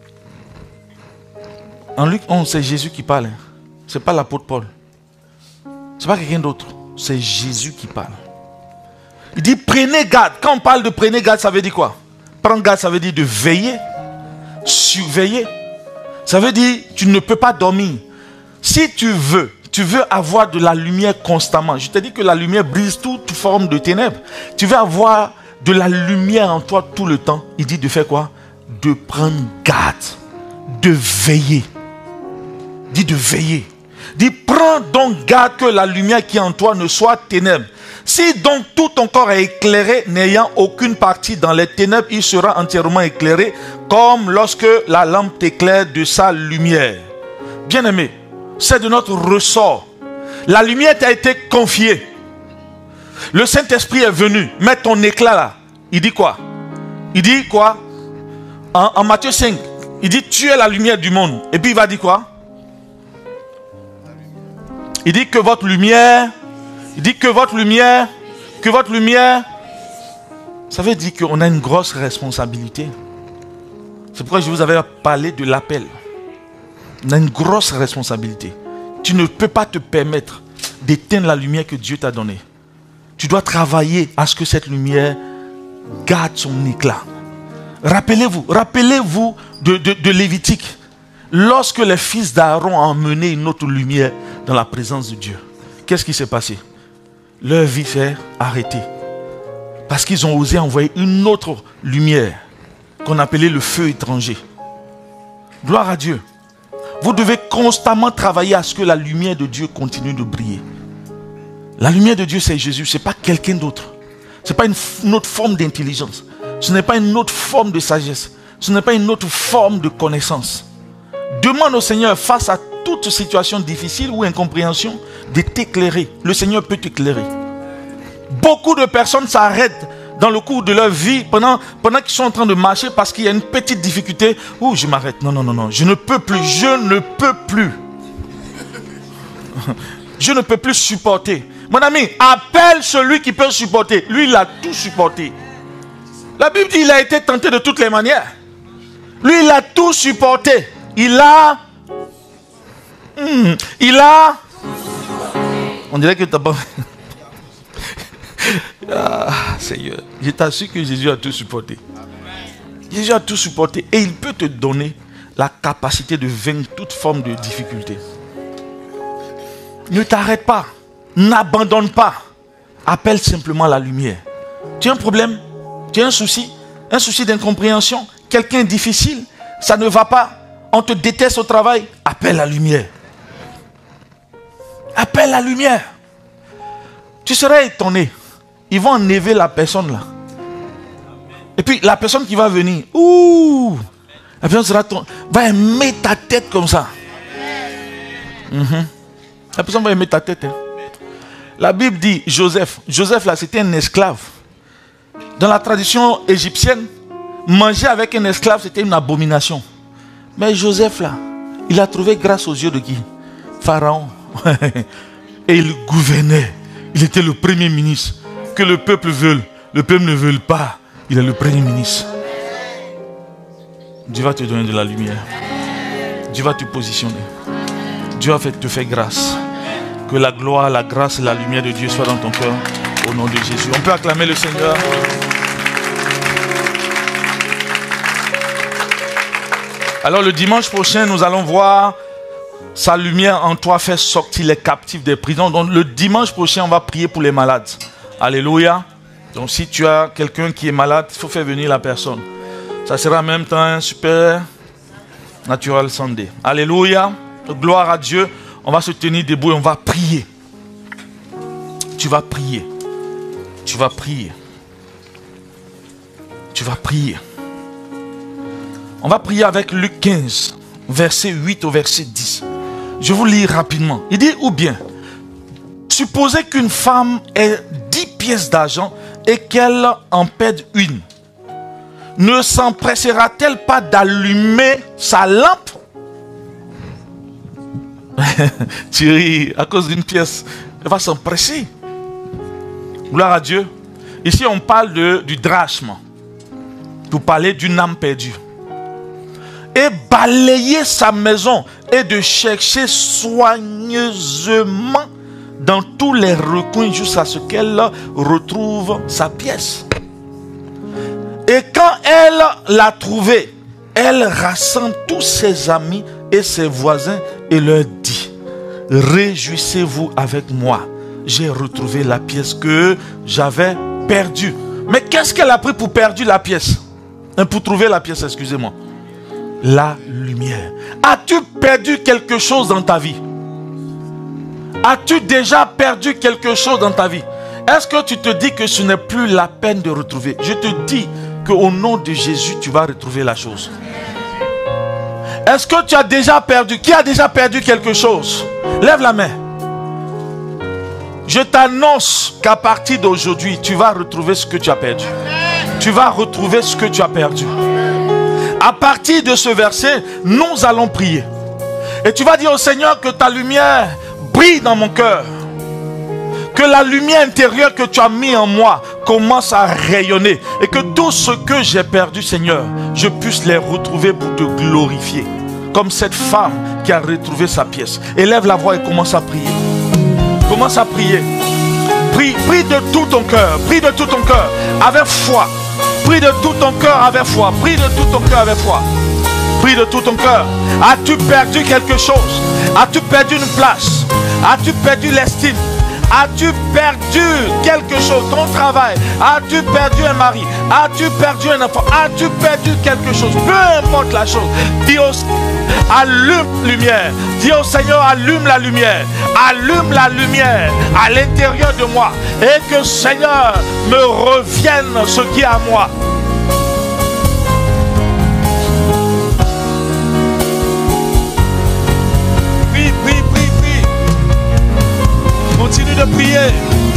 En Luc 11, c'est Jésus qui parle. Ce n'est pas l'apôtre Paul. Ce n'est pas quelqu'un d'autre. C'est Jésus qui parle. Il dit prenez garde. Quand on parle de prenez garde, ça veut dire quoi? Prendre garde, ça veut dire de veiller, surveiller. Ça veut dire tu ne peux pas dormir. Si tu veux avoir de la lumière constamment. Je te dis que la lumière brise toute forme de ténèbres. Tu veux avoir de la lumière en toi tout le temps. Il dit de faire quoi? De prendre garde, de veiller. Il dit de veiller. Il dit prends donc garde que la lumière qui est en toi ne soit ténèbres. Si donc tout ton corps est éclairé, n'ayant aucune partie dans les ténèbres, il sera entièrement éclairé, comme lorsque la lampe t'éclaire de sa lumière. Bien-aimé, c'est de notre ressort. La lumière t'a été confiée. Le Saint-Esprit est venu mettre ton éclat là. Il dit quoi? Il dit quoi? En Matthieu 5, il dit tu es la lumière du monde. Et puis il va dire quoi? Il dit que votre lumière, ça veut dire qu'on a une grosse responsabilité. C'est pourquoi je vous avais parlé de l'appel. On a une grosse responsabilité. Tu ne peux pas te permettre d'éteindre la lumière que Dieu t'a donnée. Tu dois travailler à ce que cette lumière garde son éclat. Rappelez-vous de Lévitique. Lorsque les fils d'Aaron ont emmené une autre lumière dans la présence de Dieu, qu'est-ce qui s'est passé? Leur vie s'est arrêtée. Parce qu'ils ont osé envoyer une autre lumière qu'on appelait le feu étranger. Gloire à Dieu. Vous devez constamment travailler à ce que la lumière de Dieu continue de briller. La lumière de Dieu, c'est Jésus. Ce n'est pas quelqu'un d'autre. Ce n'est pas une autre forme d'intelligence. Ce n'est pas une autre forme de sagesse. Ce n'est pas une autre forme de connaissance. Demande au Seigneur, face à toute situation difficile ou incompréhension, de t'éclairer. Le Seigneur peut t'éclairer. Beaucoup de personnes s'arrêtent dans le cours de leur vie pendant qu'ils sont en train de marcher parce qu'il y a une petite difficulté. Ouh, je m'arrête. Non, je ne peux plus. Je ne peux plus supporter. Mon ami, appelle celui qui peut supporter. Lui, il a tout supporté. La Bible dit qu'il a été tenté de toutes les manières. Lui, il a tout supporté. Il a... On dirait que tu n'as pas... Ah, Seigneur, je t'assure que Jésus a tout supporté. Jésus a tout supporté et il peut te donner la capacité de vaincre toute forme de difficulté. Ne t'arrête pas. N'abandonne pas. Appelle simplement la lumière. Tu as un problème? Tu as un souci d'incompréhension? Quelqu'un difficile? Ça ne va pas? On te déteste au travail? Appelle la lumière. Appelle la lumière. Tu serais étonné. Ils vont enlever la personne là. Et puis la personne qui va venir, la personne va aimer ta tête comme ça. La personne va aimer ta tête. La Bible dit Joseph là, c'était un esclave. Dans la tradition égyptienne, manger avec un esclave, c'était une abomination. Mais Joseph là, il a trouvé grâce aux yeux de qui? Pharaon. Et il gouvernait. Il était le premier ministre. Que le peuple veuille, le peuple ne veut pas. Il est le premier ministre. Dieu va te donner de la lumière. Dieu va te positionner. Dieu va te faire grâce. Que la gloire, la grâce et la lumière de Dieu soient dans ton cœur. Au nom de Jésus. On peut acclamer le Seigneur. Alors le dimanche prochain, nous allons voir sa lumière en toi faire sortir les captifs des prisons. Donc le dimanche prochain, on va prier pour les malades. Alléluia. Donc si tu as quelqu'un qui est malade, il faut faire venir la personne. Ça sera en même temps un super natural Sunday. Alléluia. Gloire à Dieu. On va se tenir debout et on va prier. Tu vas prier. Tu vas prier. Tu vas prier. On va prier avec Luc 15, verset 8 au verset 10. Je vous lis rapidement. Il dit, ou bien, supposez qu'une femme ait 10 pièces d'argent et qu'elle en perde une. Ne s'empressera-t-elle pas d'allumer sa lampe? Tu ris à cause d'une pièce. Elle va s'empresser. Gloire à Dieu. Ici, on parle du drachme. Pour parler d'une âme perdue. Et balayer sa maison et de chercher soigneusement dans tous les recoins jusqu'à ce qu'elle retrouve sa pièce. Et quand elle l'a trouvée, elle rassemble tous ses amis et ses voisins et leur dit: réjouissez-vous avec moi, j'ai retrouvé la pièce que j'avais perdue. Mais qu'est-ce qu'elle a pris pour perdre la pièce? Pour trouver la pièce, excusez-moi. La lumière. As-tu perdu quelque chose dans ta vie? As-tu déjà perdu quelque chose dans ta vie? Est-ce que tu te dis que ce n'est plus la peine de retrouver? Je te dis qu'au nom de Jésus, tu vas retrouver la chose. Est-ce que tu as déjà perdu? Qui a déjà perdu quelque chose? Lève la main. Je t'annonce qu'à partir d'aujourd'hui, tu vas retrouver ce que tu as perdu. Tu vas retrouver ce que tu as perdu. À partir de ce verset, nous allons prier. Et tu vas dire au Seigneur que ta lumière brille dans mon cœur. Que la lumière intérieure que tu as mis en moi commence à rayonner. Et que tout ce que j'ai perdu, Seigneur, je puisse les retrouver pour te glorifier. Comme cette femme qui a retrouvé sa pièce. Élève la voix et commence à prier. Commence à prier. Prie, prie de tout ton cœur. Prie de tout ton cœur. Avec foi. Prie de tout ton cœur avec foi. Prie de tout ton cœur avec foi. Prie de tout ton cœur. As-tu perdu quelque chose? As-tu perdu une place? As-tu perdu l'estime? As-tu perdu quelque chose? Ton travail? As-tu perdu un mari? As-tu perdu un enfant? As-tu perdu quelque chose? Peu importe la chose. Dis au allume la lumière. Dis au Seigneur, allume la lumière. Allume la lumière à l'intérieur de moi. Et que Seigneur me revienne ce qui est à moi. Prie, prie, prie, prie. Continue de prier.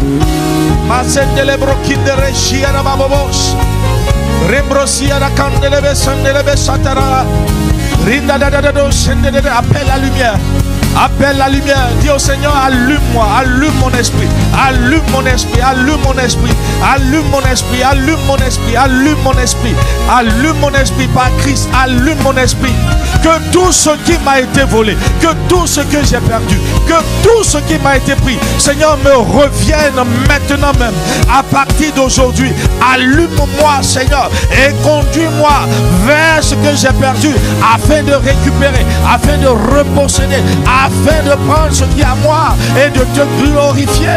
Appelle la lumière. Appelle la lumière. Dis au Seigneur, allume-moi, allume mon esprit, allume mon esprit, allume mon esprit, allume mon esprit, allume mon esprit, allume mon esprit, allume mon esprit par Christ, allume mon esprit. Que tout ce qui m'a été volé, que tout ce que j'ai perdu, que tout ce qui m'a été pris, Seigneur, me revienne maintenant même. À partir d'aujourd'hui, allume-moi, Seigneur, et conduis-moi vers ce que j'ai perdu, afin de récupérer, afin de reposséder, afin de prendre ce qui est à moi et de te glorifier.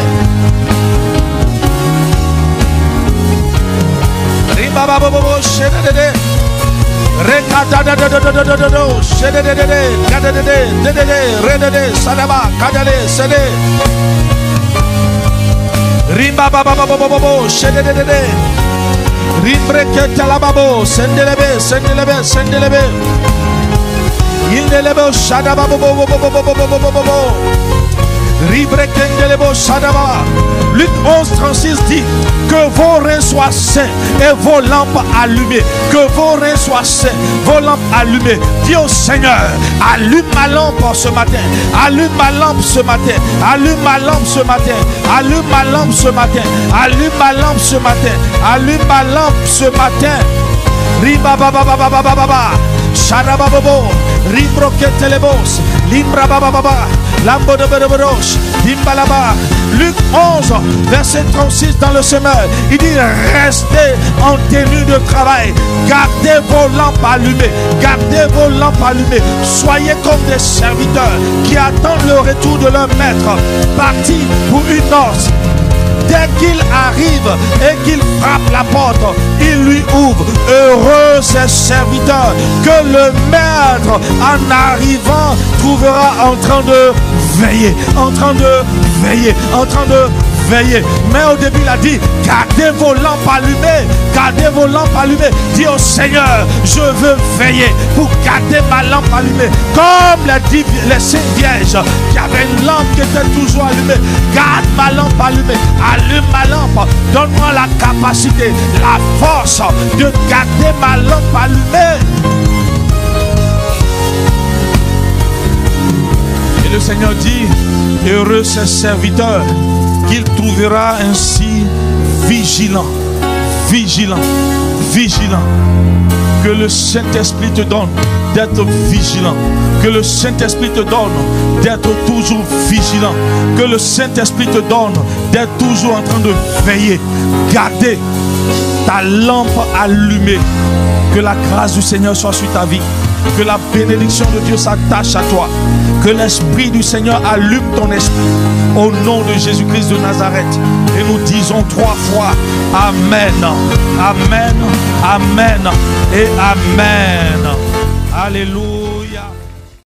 Luc 11, 36 dit que vos reins soient saints et vos lampes allumées. Que vos reins soient saints, vos lampes allumées. Dis au Seigneur, allume ma lampe ce matin. Allume ma lampe ce matin. Allume ma lampe ce matin. Allume ma lampe ce matin. Allume ma lampe ce matin. Allume ma lampe ce matin. Riba baba baba baba baba. Sharababobo. Ribroketelebos. Limbra baba baba. Lambo de Beroboros. Dimbalaba. Luc 11, verset 36 dans le semeur. Il dit restez en tenue de travail. Gardez vos lampes allumées. Gardez vos lampes allumées. Soyez comme des serviteurs qui attendent le retour de leur maître. Parti pour une noce. Dès qu'il arrive et qu'il frappe la porte, il lui ouvre. Heureux ces serviteurs que le maître en arrivant trouvera en train de veiller, en train de veiller, en train de veiller. Mais au début il a dit gardez vos lampes allumées, gardez vos lampes allumées. Dis au Seigneur, je veux veiller pour garder ma lampe allumée. Comme les 5 vierges qui avaient une lampe qui était toujours allumée. Garde ma lampe allumée, allume ma lampe, donne-moi la capacité, la force de garder ma lampe allumée. Et le Seigneur dit, heureux ces serviteurs qu'il trouvera ainsi vigilant, vigilant, vigilant. Que le Saint-Esprit te donne d'être vigilant. Que le Saint-Esprit te donne d'être toujours vigilant. Que le Saint-Esprit te donne d'être toujours en train de veiller. Garder ta lampe allumée. Que la grâce du Seigneur soit sur ta vie. Que la bénédiction de Dieu s'attache à toi. Que l'Esprit du Seigneur allume ton esprit. Au nom de Jésus-Christ de Nazareth. Et nous disons 3 fois Amen, Amen, Amen et Amen. Alléluia.